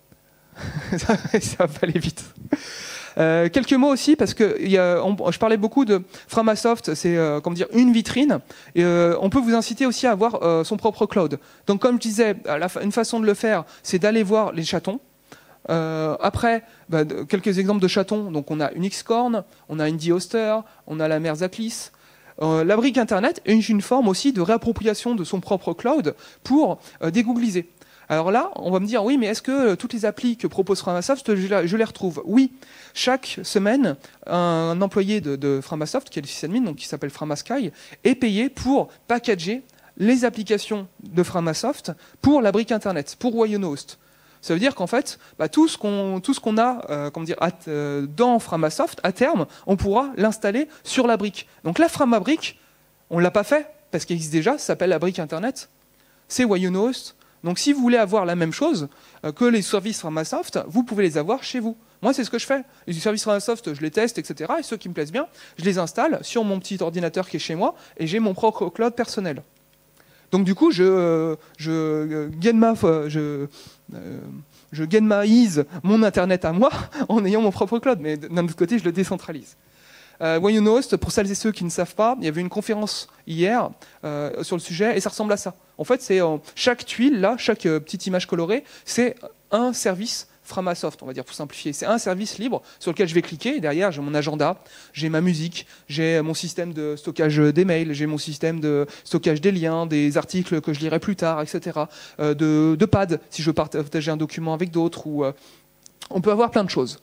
ça, ça va aller vite. Euh, quelques mots aussi, parce que y a, on, je parlais beaucoup de Framasoft, c'est euh, comment dire, une vitrine. Et, euh, on peut vous inciter aussi à avoir euh, son propre cloud. Donc comme je disais, la, une façon de le faire, c'est d'aller voir les chatons. Euh, après, bah, de, quelques exemples de chatons. Donc on a Unixcorn, on a IndieHoster, on a la Merzaklis. Euh, la brique Internet est une forme aussi de réappropriation de son propre cloud pour euh, dégoogliser. Alors là, on va me dire, oui, mais est-ce que toutes les applis que propose Framasoft, je, je les retrouve? Oui. Chaque semaine, un employé de, de Framasoft, qui est le sysadmin, donc qui s'appelle Framasky, est payé pour packager les applications de Framasoft pour la brique Internet, pour WyoNoHost. Ça veut dire qu'en fait, bah, tout ce qu'on tout ce qu'on a euh, comment dire, à, euh, dans Framasoft, à terme, on pourra l'installer sur la brique. Donc la Framabrique, on ne l'a pas fait, parce qu'il existe déjà, ça s'appelle la brique Internet. C'est Wayunohost. Donc si vous voulez avoir la même chose euh, que les services Framasoft, vous pouvez les avoir chez vous. Moi, c'est ce que je fais. Les services Framasoft, je les teste, et cetera. Et ceux qui me plaisent bien, je les installe sur mon petit ordinateur qui est chez moi, et j'ai mon propre cloud personnel. Donc du coup, je, je, Genma, je, je Genmaise mon Internet à moi en ayant mon propre cloud. Mais d'un autre côté, je le décentralise. Euh, Wayunohost, pour celles et ceux qui ne savent pas, il y avait une conférence hier euh, sur le sujet, et ça ressemble à ça. En fait, c'est euh, chaque tuile, là, chaque euh, petite image colorée, c'est un service Framasoft, on va dire pour simplifier. C'est un service libre sur lequel je vais cliquer, et derrière j'ai mon agenda, j'ai ma musique, j'ai mon système de stockage des mails, j'ai mon système de stockage des liens, des articles que je lirai plus tard, et cetera. Euh, de, de pads, si je veux partager un document avec d'autres, ou euh, on peut avoir plein de choses.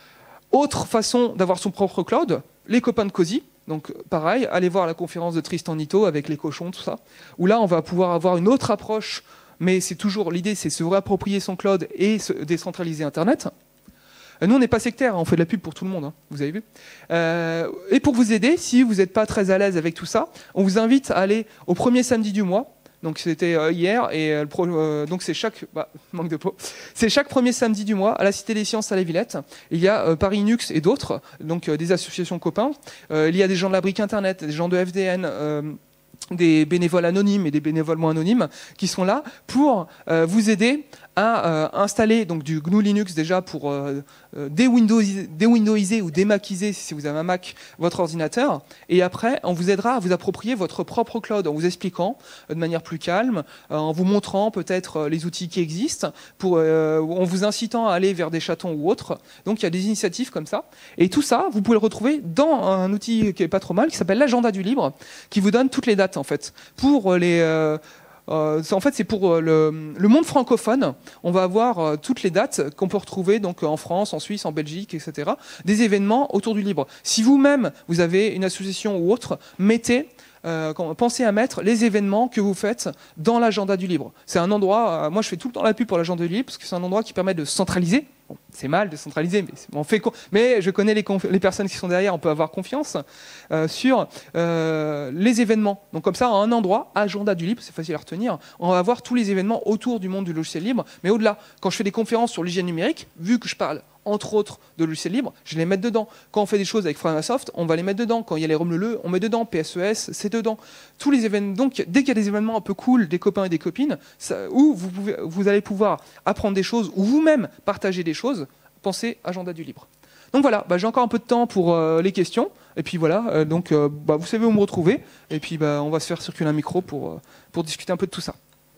Autre façon d'avoir son propre cloud, les copains de Cozy. Donc pareil, allez voir la conférence de Tristan Nito avec les cochons, tout ça, où là on va pouvoir avoir une autre approche, mais c'est toujours l'idée, c'est se réapproprier son cloud et se décentraliser Internet. Nous, on n'est pas sectaire, on fait de la pub pour tout le monde, hein, vous avez vu. Euh, et pour vous aider, si vous n'êtes pas très à l'aise avec tout ça, on vous invite à aller au premier samedi du mois. Donc c'était euh, hier, et euh, le pro, euh, donc c'est chaque bah, manque de peau. C'est chaque premier samedi du mois à la Cité des Sciences à la Villette. Il y a euh, Paris Linux et d'autres, donc euh, des associations copains. Euh, il y a des gens de la brique Internet, des gens de F D N. Euh, des bénévoles anonymes et des bénévoles moins anonymes qui sont là pour euh, vous aider à euh, installer donc, du G N U Linux déjà pour euh, euh, déwindowser, déwindowser ou démaciser, si vous avez un Mac, votre ordinateur. Et après, on vous aidera à vous approprier votre propre cloud en vous expliquant euh, de manière plus calme, euh, en vous montrant peut-être euh, les outils qui existent, pour, euh, en vous incitant à aller vers des chatons ou autres. Donc il y a des initiatives comme ça. Et tout ça, vous pouvez le retrouver dans un outil qui est pas trop mal, qui s'appelle l'agenda du libre, qui vous donne toutes les dates en fait. Pour les... Euh, Euh, en fait, c'est pour euh, le, le monde francophone. On va avoir euh, toutes les dates qu'on peut retrouver donc en France, en Suisse, en Belgique, et cetera. Des événements autour du libre. Si vous-même vous avez une association ou autre, mettez, euh, pensez à mettre les événements que vous faites dans l'agenda du libre. C'est un endroit. Euh, moi, je fais tout le temps la pub pour l'agenda du libre parce que c'est un endroit qui permet de centraliser. Bon, c'est mal de centraliser, mais, on fait mais je connais les, les personnes qui sont derrière, on peut avoir confiance euh, sur euh, les événements. Donc comme ça, à un endroit, agenda du libre, c'est facile à retenir, on va avoir tous les événements autour du monde du logiciel libre, mais au-delà. Quand je fais des conférences sur l'hygiène numérique, vu que je parle entre autres de logiciels libres, je les mets dedans. Quand on fait des choses avec Framasoft, on va les mettre dedans. Quand il y a les ROM-le-le, on met dedans. P S E S, c'est dedans. Tous les événements. Donc, dès qu'il y a des événements un peu cool, des copains et des copines, ça, où vous, pouvez, vous allez pouvoir apprendre des choses, ou vous-même partager des choses, pensez agenda du libre. Donc voilà, bah, j'ai encore un peu de temps pour euh, les questions. Et puis voilà, euh, donc euh, bah, vous savez où me retrouver. Et puis bah, on va se faire circuler un micro pour, euh, pour discuter un peu de tout ça.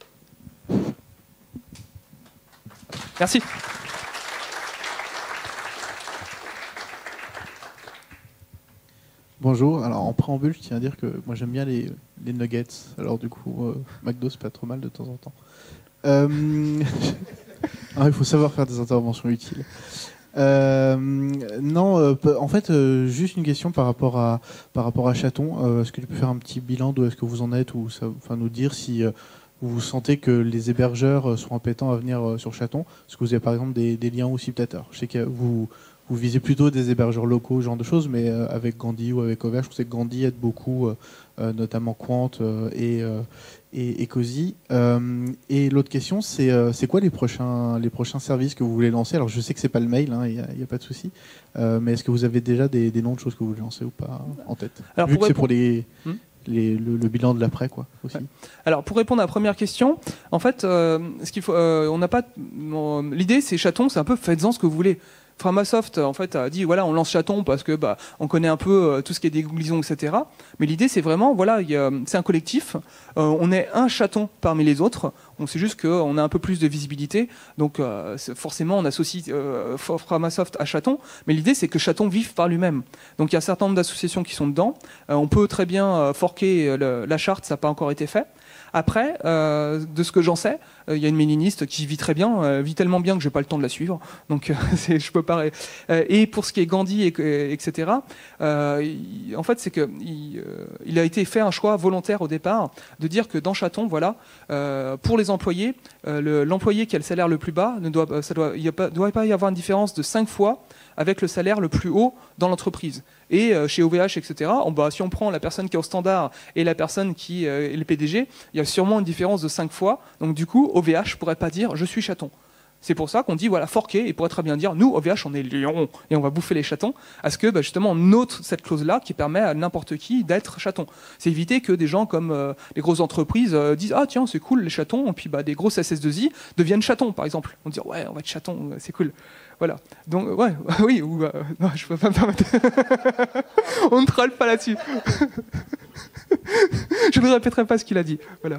Merci. Bonjour, alors en préambule, je tiens à dire que moi j'aime bien les, les nuggets, alors du coup, euh, McDo c'est pas trop mal de temps en temps. Euh... ah, il faut savoir faire des interventions utiles. Euh, non, euh, en fait, euh, juste une question par rapport à, par rapport à Chaton. Euh, est-ce que tu peux faire un petit bilan d'où est-ce que vous en êtes, ou ça, enfin, nous dire si euh, vous sentez que les hébergeurs sont appétents à venir euh, sur Chaton? Est-ce que vous avez par exemple des, des liens aussi peut-être? Je sais que vous... Vous visez plutôt des hébergeurs locaux, ce genre de choses, mais euh, avec Gandhi ou avec O V H, je sais que Gandhi aide beaucoup, euh, euh, notamment Quant euh, et, euh, et, et Cozy. Euh, et l'autre question, c'est euh, c'est quoi les prochains, les prochains services que vous voulez lancer? Alors je sais que c'est pas le mail, il hein, n'y a, a pas de souci, euh, mais est-ce que vous avez déjà des, des noms de choses que vous voulez lancer ou pas en tête? Alors, Vu que c'est pour les... Hmm Les, le, le bilan de l'après, quoi, aussi. Ouais. Alors, pour répondre à la première question, en fait, euh, ce qu'il faut, euh, on n'a pas. Euh, l'idée, c'est Chaton, c'est un peu faites-en ce que vous voulez. Framasoft, en fait, a dit voilà, on lance Chaton parce que bah, on connaît un peu euh, tout ce qui est dégooglisons, et cetera. Mais l'idée, c'est vraiment voilà, c'est un collectif. Euh, on est un chaton parmi les autres. On sait juste qu'on a un peu plus de visibilité. Donc, euh, forcément, on associe euh, Framasoft à Chaton. Mais l'idée, c'est que Chaton vive par lui-même. Donc, il y a un certain nombre d'associations qui sont dedans. Euh, on peut très bien euh, forquer le, la charte, ça n'a pas encore été fait. Après, euh, de ce que j'en sais, il euh, y a une mailiniste qui vit très bien, euh, vit tellement bien que j'ai pas le temps de la suivre, donc euh, je peux pas. Euh, et pour ce qui est Gandhi, et, et, etc. Euh, il, en fait, c'est que il, euh, il a été fait un choix volontaire au départ de dire que dans Chaton, voilà, euh, pour les employés, euh, le, l'employé qui a le salaire le plus bas, ne doit, ça doit, il ne doit pas y avoir une différence de cinq fois avec le salaire le plus haut dans l'entreprise. Et euh, chez O V H, et cetera, on, bah, si on prend la personne qui est au standard et la personne qui euh, est le P D G, il y a sûrement une différence de cinq fois. Donc du coup, O V H ne pourrait pas dire « je suis chaton ». C'est pour ça qu'on dit, voilà, Forqué, il pourrait très bien dire, nous, O V H, on est lion, et on va bouffer les chatons, à ce que, bah, justement, on note cette clause-là qui permet à n'importe qui d'être chaton. C'est éviter que des gens comme euh, les grosses entreprises euh, disent, ah tiens, c'est cool, les chatons, et puis bah, des grosses S S deux I deviennent chatons, par exemple. On dit, ouais, on va être chaton, c'est cool. Voilà. Donc, ouais, oui, ou, euh, non, je peux pas me permettre. On ne troll pas là-dessus. Je ne répéterai pas ce qu'il a dit. Voilà.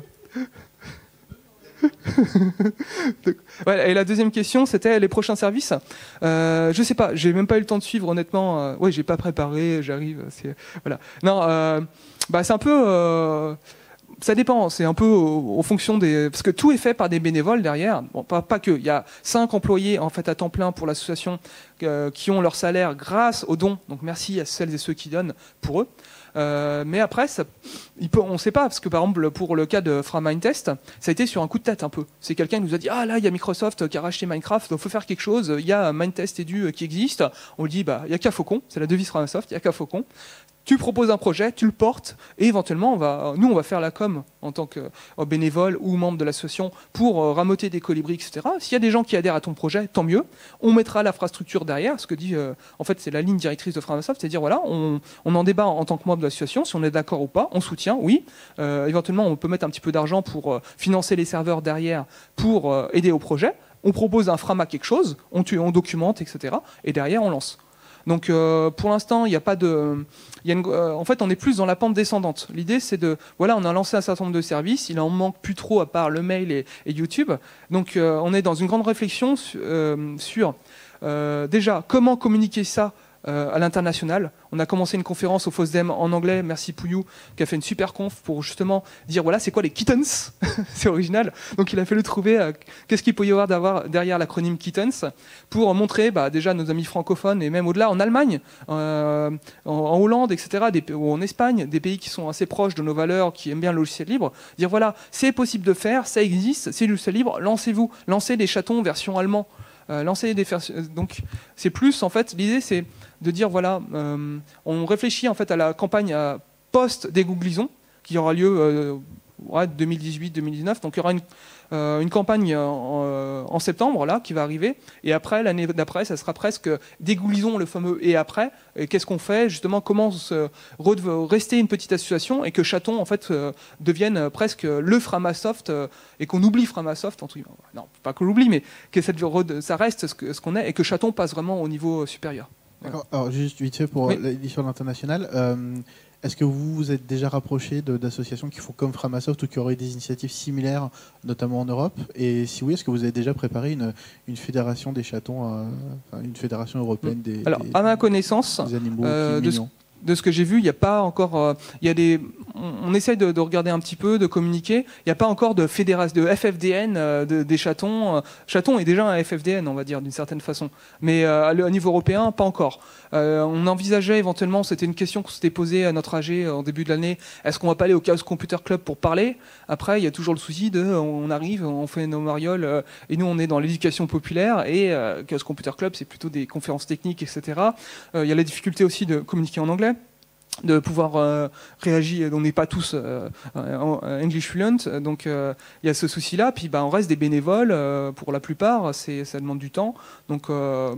Donc, ouais, et la deuxième question, c'était les prochains services. Euh, je sais pas, j'ai même pas eu le temps de suivre, honnêtement. Euh, ouais, j'ai pas préparé, j'arrive. C'est, voilà. Non, euh, bah, c'est un peu. Euh, ça dépend, c'est un peu en fonction des... Parce que tout est fait par des bénévoles derrière. Bon, pas, pas que. Il y a cinq employés en fait à temps plein pour l'association euh, qui ont leur salaire grâce aux dons. Donc merci à celles et ceux qui donnent pour eux. Euh, mais après, ça, il peut, on ne sait pas, parce que par exemple, pour le cas de FraMindTest, ça a été sur un coup de tête un peu. C'est quelqu'un qui nous a dit, ah là, il y a Microsoft qui a racheté Minecraft, donc il faut faire quelque chose, il y a Mindtest Edu qui existe. On lui dit, bah, il n'y a qu'à Faucon, c'est la devise FramaSoft, il n'y a qu'à Faucon. Tu proposes un projet, tu le portes, et éventuellement, on va, nous, on va faire la com en tant que euh, bénévole ou membre de l'association pour euh, ramoter des colibris, et cetera. S'il y a des gens qui adhèrent à ton projet, tant mieux. On mettra l'infrastructure derrière. Ce que dit, euh, en fait, c'est la ligne directrice de FramaSoft, c'est-à-dire, voilà, on, on en débat en tant que membre de l'association, si on est d'accord ou pas, on soutient, oui. Euh, éventuellement, on peut mettre un petit peu d'argent pour euh, financer les serveurs derrière, pour euh, aider au projet. On propose un Frama quelque chose, on, tue, on documente, et cetera. Et derrière, on lance. Donc euh, pour l'instant, il n'y a pas de... Il y a une, euh, en fait, on est plus dans la pente descendante. L'idée, c'est de... Voilà, on a lancé un certain nombre de services, il en manque plus trop à part le mail et, et YouTube. Donc euh, on est dans une grande réflexion su, euh, sur, euh, déjà, comment communiquer ça euh, à l'international. On a commencé une conférence au FOSDEM en anglais, merci Pouillou, qui a fait une super conf pour justement dire, voilà, c'est quoi les kittens. C'est original. Donc il a fallu trouver euh, qu'est-ce qu'il peut y avoir d'avoir derrière l'acronyme kittens pour montrer bah, déjà nos amis francophones et même au-delà en Allemagne, euh, en, en Hollande, et cetera, des, ou en Espagne, des pays qui sont assez proches de nos valeurs, qui aiment bien le logiciel libre, dire voilà, c'est possible de faire, ça existe, c'est le logiciel libre, lancez-vous, lancez des chatons version allemand. Euh, lancer des donc c'est plus en fait l'idée c'est de dire voilà euh, on réfléchit en fait à la campagne post dégooglisons qui aura lieu euh, ouais, deux mille dix-huit deux mille dix-neuf, donc il y aura une, euh, une campagne en, en septembre là qui va arriver et après l'année d'après ça sera presque dégooglisons le fameux et après et qu'est-ce qu'on fait justement comment se rester une petite association et que Chaton en fait euh, devienne presque le FramaSoft euh, et qu'on oublie FramaSoft entre guillemets. Non pas qu'on l'oublie mais que cette, ça reste ce, que, ce qu'on est et que Chaton passe vraiment au niveau supérieur. Voilà. D'accord. Alors juste vite fait pour oui. l'édition de l'international. Euh, Est-ce que vous vous êtes déjà rapproché de, d'associations qui font comme FramaSoft ou qui auraient des initiatives similaires, notamment en Europe? Et si oui, est-ce que vous avez déjà préparé une, une fédération des chatons, euh, enfin, une fédération européenne des Alors, des, à ma connaissance, des animaux euh, de, ce, de ce que j'ai vu, il n'y a pas encore... Euh, il y a des, on, on essaye de, de regarder un petit peu, de communiquer. Il n'y a pas encore de fédération, de F F D N euh, de, des chatons. Chaton est déjà un F F D N, on va dire, d'une certaine façon. Mais euh, à niveau européen, pas encore. Euh, on envisageait éventuellement, c'était une question qu'on s'était posée à notre A G en début de l'année, est-ce qu'on va pas aller au Chaos Computer Club pour parler? Après, il y a toujours le souci de, on arrive, on fait nos marioles, euh, et nous on est dans l'éducation populaire, et euh, Chaos Computer Club c'est plutôt des conférences techniques, et cetera. Euh, il y a la difficulté aussi de communiquer en anglais, de pouvoir euh, réagir, on n'est pas tous euh, English fluent, donc euh, il y a ce souci-là, puis bah, on reste des bénévoles, euh, pour la plupart, c'est, ça demande du temps, donc euh,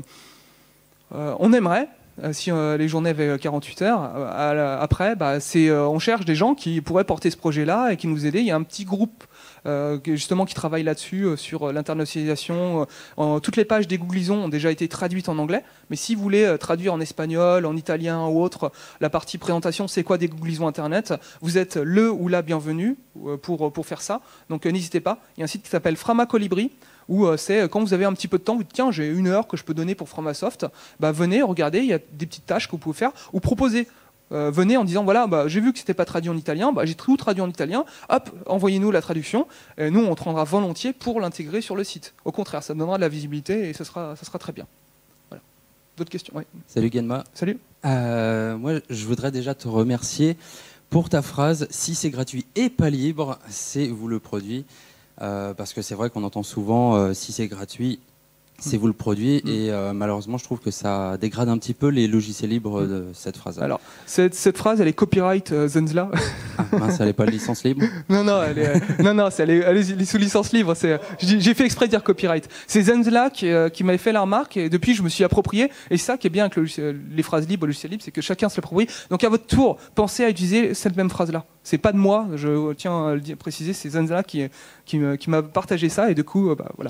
euh, on aimerait, si euh, les journées avaient quarante-huit heures, euh, après, bah, c'est, euh, on cherche des gens qui pourraient porter ce projet-là et qui nous aider. Il y a un petit groupe euh, justement qui travaille là-dessus, euh, sur l'internationalisation. Euh, toutes les pages des Googlisons ont déjà été traduites en anglais, mais si vous voulez euh, traduire en espagnol, en italien ou autre, la partie présentation, c'est quoi des Googlisons Internet, vous êtes le ou la bienvenue euh, pour, pour faire ça. Donc euh, n'hésitez pas. Il y a un site qui s'appelle Frama Colibri, où euh, c'est quand vous avez un petit peu de temps, vous dites tiens, j'ai une heure que je peux donner pour FramaSoft, bah, venez, regardez, il y a des petites tâches que vous pouvez faire, ou proposer euh, venez en disant voilà, bah, j'ai vu que c'était pas traduit en italien, bah, j'ai tout traduit en italien, hop, envoyez-nous la traduction, et nous on prendra volontiers pour l'intégrer sur le site. Au contraire, ça donnera de la visibilité et ça sera, ça sera très bien. Voilà. D'autres questions? Oui. Salut Genma. Salut. Euh, moi, je voudrais déjà te remercier pour ta phrase « Si c'est gratuit et pas libre, c'est vous le produit euh, ». Parce que c'est vrai qu'on entend souvent euh, « Si c'est gratuit, c'est vous le produit mmh. ». Et euh, malheureusement, je trouve que ça dégrade un petit peu les logiciels libres mmh. de cette phrase. Alors, cette, cette phrase, elle est copyright euh, Zenzla. Ah mince, elle n'est pas licence libre? Non, non, elle est, euh, non, non, c'est, elle, est, elle est sous licence libre. C'est, j'ai, j'ai fait exprès de dire copyright. C'est Zenzla qui, euh, qui m'avait fait la remarque et depuis, je me suis approprié. Et ça qui est bien avec le, les phrases libres, le logiciel libre, c'est que chacun se l'approprie. Donc, à votre tour, pensez à utiliser cette même phrase-là. C'est pas de moi, je tiens à le dire, préciser, c'est Zenzla qui, qui, qui m'a partagé ça et du coup, euh, bah, voilà.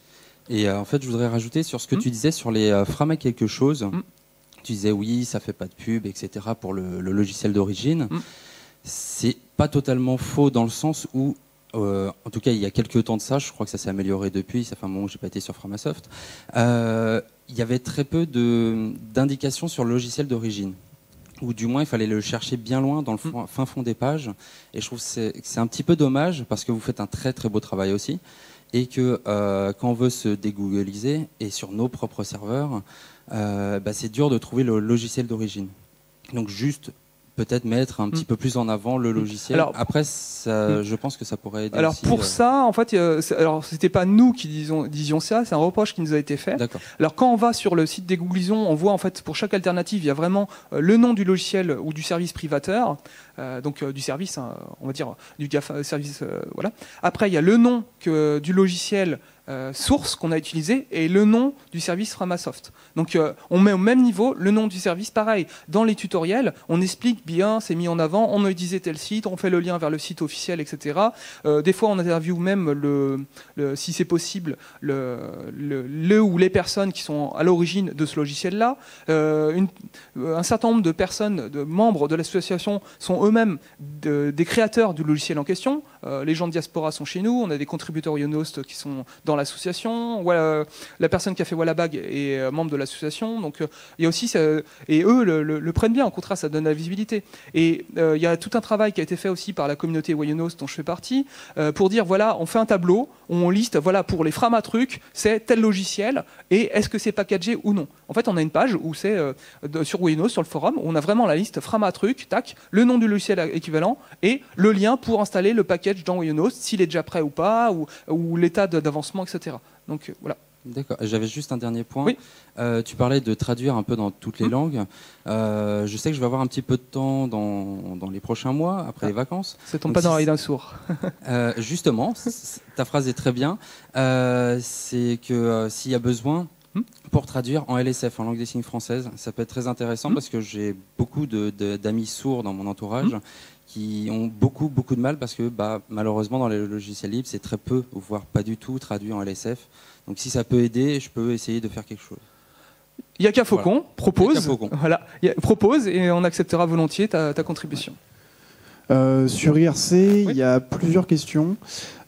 Et euh, en fait, je voudrais rajouter sur ce que mmh. tu disais sur les euh, frames à quelque chose. Mmh. Tu disais oui, ça fait pas de pub, et cetera pour le, le logiciel d'origine. Mmh. C'est pas totalement faux dans le sens où, euh, en tout cas, il y a quelques temps de ça, je crois que ça s'est amélioré depuis. Ça fait un moment que j'ai pas été sur Framasoft. Euh, il y avait très peu de, d'indications sur le logiciel d'origine. Ou du moins, il fallait le chercher bien loin dans le fond, fin fond des pages. Et je trouve que c'est, que c'est un petit peu dommage parce que vous faites un très très beau travail aussi. Et que euh, quand on veut se dégoogliser, et sur nos propres serveurs, euh, bah, c'est dur de trouver le logiciel d'origine. Donc juste peut-être mettre un petit mmh. peu plus en avant le logiciel. Alors, après, ça, mmh. je pense que ça pourrait aider alors aussi. Pour euh... ça, en fait, euh, alors c'était pas nous qui disions, disions ça, c'est un reproche qui nous a été fait. D'accord. Alors quand on va sur le site Dégooglisons, on voit en fait pour chaque alternative, il y a vraiment euh, le nom du logiciel ou du service privateur, euh, donc euh, du service, hein, on va dire du GAFA service, euh, voilà. Après, il y a le nom que, du logiciel Euh, source qu'on a utilisé et le nom du service Framasoft. Donc euh, on met au même niveau le nom du service, pareil. Dans les tutoriels, on explique bien, c'est mis en avant, on a utilisé tel site, on fait le lien vers le site officiel, et cetera. Euh, des fois, on interviewe même, le, le, si c'est possible, le, le, le ou les personnes qui sont à l'origine de ce logiciel-là. Euh, une, un certain nombre de personnes, de membres de l'association, sont eux-mêmes de, des créateurs du logiciel en question. Euh, les gens de Diaspora sont chez nous, on a des contributeurs Yonost qui sont dans l'association. Voilà, la personne qui a fait Wallabag est euh, membre de l'association. Donc euh, il y a aussi ça, et eux le, le, le prennent bien. Au contraire, ça donne la visibilité. Et euh, il y a tout un travail qui a été fait aussi par la communauté Wayonnos dont je fais partie euh, pour dire voilà, on fait un tableau où on liste voilà pour les Framatrucs, c'est tel logiciel et est-ce que c'est packagé ou non. En fait, on a une page où c'est euh, de, sur Wayonnos sur le forum où on a vraiment la liste Framatruc, tac, le nom du logiciel équivalent et le lien pour installer le package dans Wayonnos s'il est déjà prêt ou pas ou, ou l'état d'avancement, et cetera. Donc euh, voilà. D'accord. J'avais juste un dernier point. Oui. Euh, tu parlais de traduire un peu dans toutes les mmh. langues. Euh, je sais que je vais avoir un petit peu de temps dans, dans les prochains mois, après ah. les vacances. Ça tombe Donc, pas dans l'oreille d'un sourd. euh, justement, ta phrase est très bien. Euh, c'est que euh, s'il y a besoin, mmh. pour traduire en L S F, en langue des signes française, ça peut être très intéressant mmh. parce que j'ai beaucoup de, de, d'amis sourds dans mon entourage. Mmh. qui ont beaucoup, beaucoup de mal parce que bah, malheureusement dans les logiciels libres, c'est très peu, voire pas du tout traduit en L S F. Donc si ça peut aider, je peux essayer de faire quelque chose. Il y a qu'à Faucon, voilà. propose, Faucon. Voilà. Il y a, propose et on acceptera volontiers ta, ta contribution. Ouais. Euh, sur I R C, oui. il y a plusieurs questions.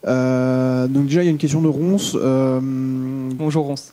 Euh, donc déjà, il y a une question de Ronce. Euh, Bonjour Ronce.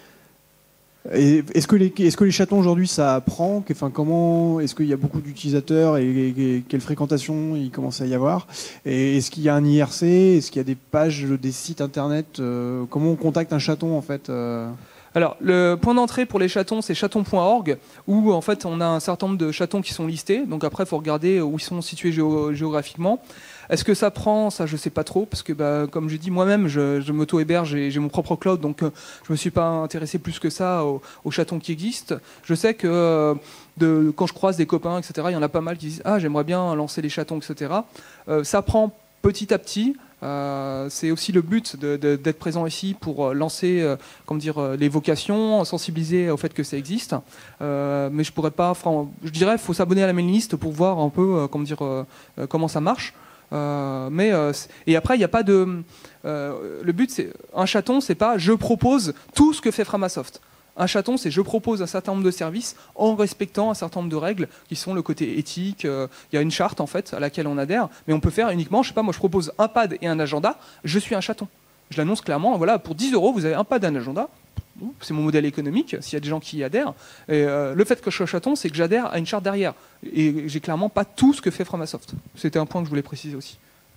Et est-ce que les est-ce que les chatons aujourd'hui ça prend, enfin comment est-ce qu'il y a beaucoup d'utilisateurs et, et, et quelle fréquentation il commence à y avoir, et est-ce qu'il y a un I R C, est-ce qu'il y a des pages, des sites internet, euh, comment on contacte un chaton en fait euh... Alors, le point d'entrée pour les chatons, c'est chaton point org, où en fait on a un certain nombre de chatons qui sont listés. Donc après, il faut regarder où ils sont situés géo- géographiquement. Est-ce que ça prend? Ça, je sais pas trop, parce que bah, comme je dis moi-même, je, je m'auto-héberge et j'ai mon propre cloud, donc euh, je me suis pas intéressé plus que ça aux, aux chatons qui existent. Je sais que euh, de, quand je croise des copains, et cetera, il y en a pas mal qui disent « Ah, j'aimerais bien lancer les chatons, et cetera » Euh, ça prend petit à petit. Euh, c'est aussi le but de, de, d'être présent ici pour lancer euh, comment dire, euh, les vocations, sensibiliser au fait que ça existe. Euh, mais je pourrais pas, je dirais, il faut s'abonner à la mailing list pour voir un peu euh, comment, dire, euh, comment ça marche. Euh, mais euh, et après, il n'y a pas de. Euh, le but, c'est un chaton, c'est pas je propose tout ce que fait Framasoft. Un chaton, c'est je propose un certain nombre de services en respectant un certain nombre de règles qui sont le côté éthique. Il euh, y a une charte en fait à laquelle on adhère, mais on peut faire uniquement, je sais pas, moi je propose un pad et un agenda. Je suis un chaton. Je l'annonce clairement. Voilà, pour dix euros, vous avez un pad et un agenda. c'est mon modèle économique, s'il y a des gens qui y adhèrent. Et, euh, le fait que je sois chaton, c'est que j'adhère à une charte derrière. Et j'ai clairement pas tout ce que fait Framasoft. C'était un point que je voulais préciser aussi.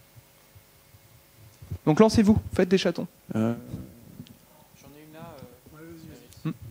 Donc lancez-vous, faites des chatons. Euh... J'en ai une là. Euh... Hmm.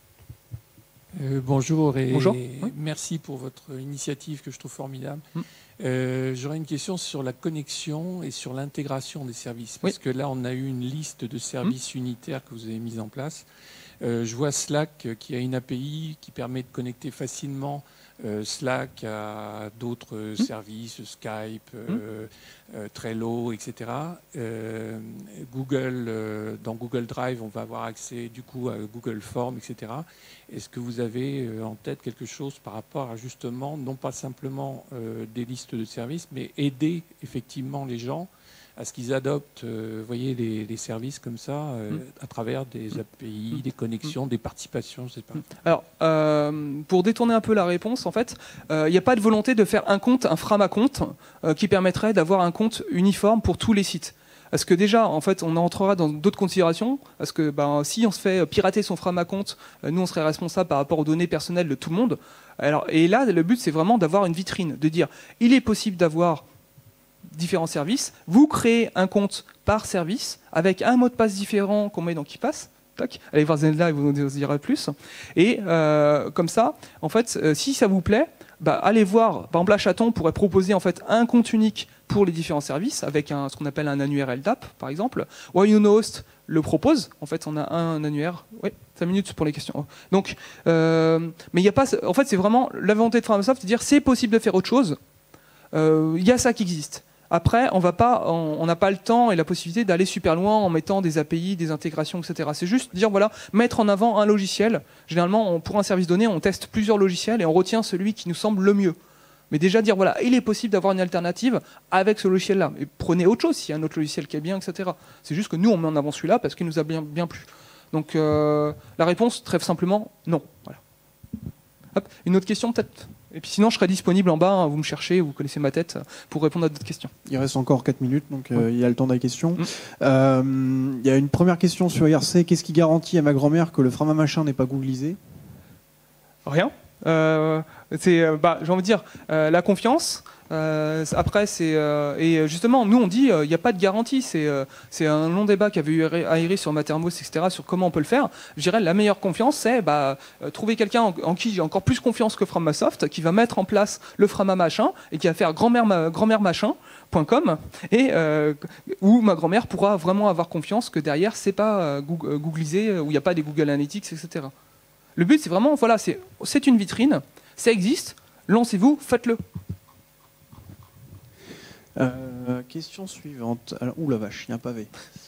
Euh, bonjour et bonjour. Merci pour votre initiative que je trouve formidable. Hmm. Euh, J'aurais une question sur la connexion et sur l'intégration des services. Parce oui. que là, on a eu une liste de services mmh. unitaires que vous avez mis en place. Euh, je vois Slack qui a une A P I qui permet de connecter facilement euh, Slack à d'autres mmh. services, Skype, euh, mmh. euh, Trello, et cetera. Euh, Google, euh, dans Google Drive, on va avoir accès du coup à Google Forms, et cetera. Est-ce que vous avez en tête quelque chose par rapport à justement, non pas simplement euh, des listes de services, mais aider effectivement les gens à ce qu'ils adoptent euh, voyez, les, les services comme ça euh, mmh. à travers des A P I, mmh. des connexions, mmh. des participations, je sais pas. Alors, euh, pour détourner un peu la réponse, en fait, il euh, n'y a pas de volonté de faire un compte, un Frama compte, euh, qui permettrait d'avoir un compte uniforme pour tous les sites. Parce que déjà, en fait, on entrera dans d'autres considérations. Parce que ben, si on se fait pirater son Frama compte, nous, on serait responsable par rapport aux données personnelles de tout le monde. Alors, et là, le but, c'est vraiment d'avoir une vitrine, de dire, il est possible d'avoir différents services. Vous créez un compte par service avec un mot de passe différent qu'on met dans KeePass. Allez voir Zelda, il vous en dira plus. Et euh, comme ça, en fait, euh, si ça vous plaît, bah, allez voir. Par exemple, là, Chaton pourrait proposer en fait un compte unique pour les différents services avec un, ce qu'on appelle un annuaire L D A P, par exemple. Whyunohost le propose. En fait, on a un annuaire. Oui, cinq minutes pour les questions. Donc, euh, mais il n'y a pas. En fait, c'est vraiment la volonté de Framasoft de dire c'est possible de faire autre chose. Il euh, y a ça qui existe. Après, on va pas, on n'a pas le temps et la possibilité d'aller super loin en mettant des A P I, des intégrations, et cetera. C'est juste dire, voilà, mettre en avant un logiciel. Généralement, on, pour un service donné, on teste plusieurs logiciels et on retient celui qui nous semble le mieux. Mais déjà dire, voilà, il est possible d'avoir une alternative avec ce logiciel-là. Et prenez autre chose s'il y a un autre logiciel qui est bien, et cetera. C'est juste que nous, on met en avant celui-là parce qu'il nous a bien, bien plu. Donc, euh, la réponse, très simplement, non. Voilà. Hop, une autre question, peut-être ? Et puis sinon, je serai disponible en bas, hein, vous me cherchez, vous connaissez ma tête, pour répondre à d'autres questions. Il reste encore quatre minutes, donc euh, ouais. il y a le temps des questions. Mmh. Euh, il y a une première question sur I R C. Qu'est-ce qui garantit à ma grand-mère que le Frama machin n'est pas googlisé ? Rien. Euh, c'est, bah, j'ai envie de dire, euh, la confiance. Euh, après, c'est euh, et justement, nous on dit, il euh, n'y a pas de garantie. C'est euh, c'est un long débat qui avait eu à Iris sur Mattermost, et cetera, sur comment on peut le faire. Je dirais la meilleure confiance, c'est bah, euh, trouver quelqu'un en, en qui j'ai encore plus confiance que Framasoft, qui va mettre en place le Frama machin et qui va faire grand-mère ma, grand-mère machin point com et euh, où ma grand-mère pourra vraiment avoir confiance que derrière c'est pas euh, googlisé, où il n'y a pas des Google Analytics, et cetera. Le but, c'est vraiment, voilà, c'est c'est une vitrine, ça existe, lancez-vous, faites-le. Euh, question suivante. Alors, ouh la vache, il y a un pavé.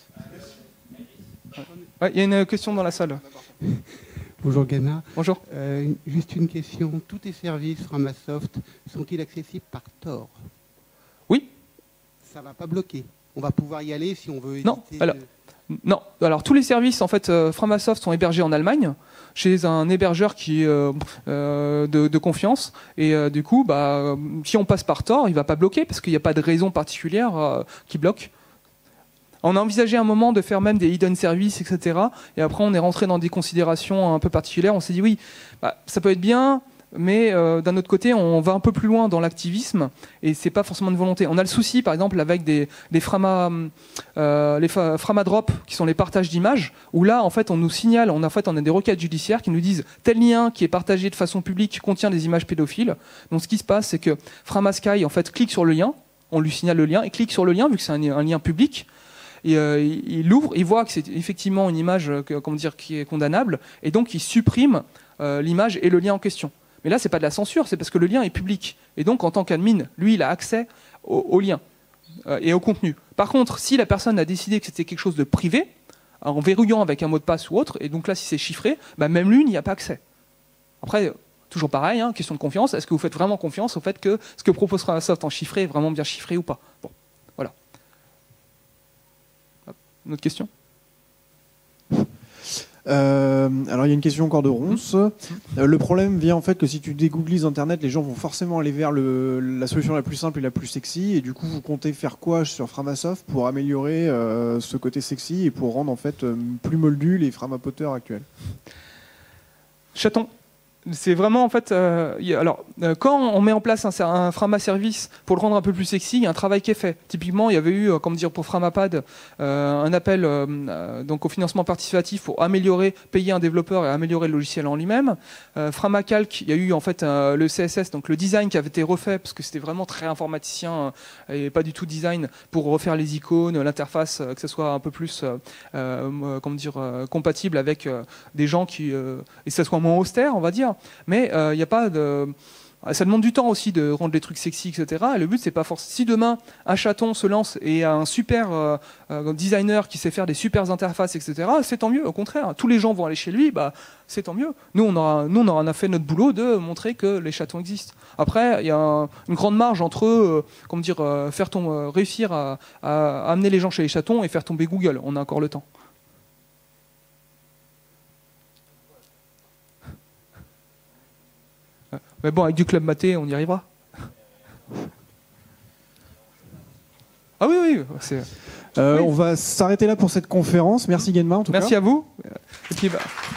Ouais, il y a une question dans la salle. Bonjour Ghana. Bonjour. Euh, juste une question. Tous tes services Framasoft sont-ils accessibles par Tor ? Oui. Ça ne va pas bloquer. On va pouvoir y aller si on veut éviter... Non, alors, de... non. alors tous les services en fait, euh, Framasoft sont hébergés en Allemagne, chez un hébergeur qui est euh, euh, de, de confiance. Et euh, du coup, bah, si on passe par Tor, il ne va pas bloquer parce qu'il n'y a pas de raison particulière euh, qui bloque. On a envisagé un moment de faire même des hidden services, et cetera. Et après, on est rentré dans des considérations un peu particulières. On s'est dit, oui, bah, ça peut être bien, mais euh, d'un autre côté, on va un peu plus loin dans l'activisme et c'est pas forcément une volonté. On a le souci, par exemple, avec des, des Frama, euh, les Framadrop, qui sont les partages d'images, où là, en fait, on nous signale, on a, en fait, on a des requêtes judiciaires qui nous disent tel lien qui est partagé de façon publique contient des images pédophiles. Donc, ce qui se passe, c'est que Framasky, en fait, clique sur le lien, on lui signale le lien, et clique sur le lien vu que c'est un, un lien public. Et, euh, il l'ouvre, il voit que c'est effectivement une image, que, comment dire, qui est condamnable, et donc il supprime euh, l'image et le lien en question. Mais là, c'est pas de la censure, c'est parce que le lien est public. Et donc, en tant qu'admin, lui, il a accès au, au lien euh, et au contenu. Par contre, si la personne a décidé que c'était quelque chose de privé, en verrouillant avec un mot de passe ou autre, et donc là, si c'est chiffré, bah, même lui n'y a pas accès. Après, toujours pareil, hein, question de confiance. Est-ce que vous faites vraiment confiance au fait que ce que propose Framasoft en chiffré est vraiment bien chiffré ou pas ? Bon, voilà. Hop. Une autre question ? Euh, alors il y a une question encore de Ronce. Euh, le problème vient en fait que si tu dégooglises Internet, les gens vont forcément aller vers le, la solution la plus simple et la plus sexy. Et du coup, vous comptez faire quoi sur Framasoft pour améliorer euh, ce côté sexy et pour rendre en fait euh, plus moldu les Framapotter actuels? Chaton. C'est vraiment en fait, euh, y a, alors euh, quand on met en place un, un Frama service pour le rendre un peu plus sexy, il y a un travail qui est fait. Typiquement, il y avait eu, euh, comme dire pour Framapad, euh, un appel euh, euh, donc au financement participatif pour améliorer, payer un développeur et améliorer le logiciel en lui-même. Euh, Framacalc, il y a eu en fait euh, le C S S, donc le design qui avait été refait parce que c'était vraiment très informaticien euh, et pas du tout design pour refaire les icônes, l'interface, euh, que ce soit un peu plus, euh, euh, comment dire, euh, compatible avec euh, des gens qui euh, et que ça soit moins austère, on va dire. Mais il euh, n'y a pas de... Ça demande du temps aussi de rendre les trucs sexy, et cetera. Et le but, c'est pas forcément... Si demain, un chaton se lance et a un super euh, euh, designer qui sait faire des super interfaces, et cetera, c'est tant mieux. Au contraire, tous les gens vont aller chez lui, bah, c'est tant mieux. Nous, on aura, nous, on aura fait notre boulot de montrer que les chatons existent. Après, il y a un, une grande marge entre euh, comment dire, euh, faire ton, euh, réussir à, à amener les gens chez les chatons et faire tomber Google. On a encore le temps. Mais bon, avec du Club Maté, on y arrivera. Ah oui, oui. Euh, oui. On va s'arrêter là pour cette conférence. Merci Genma en tout Merci cas. Merci à vous. Et puis, bah...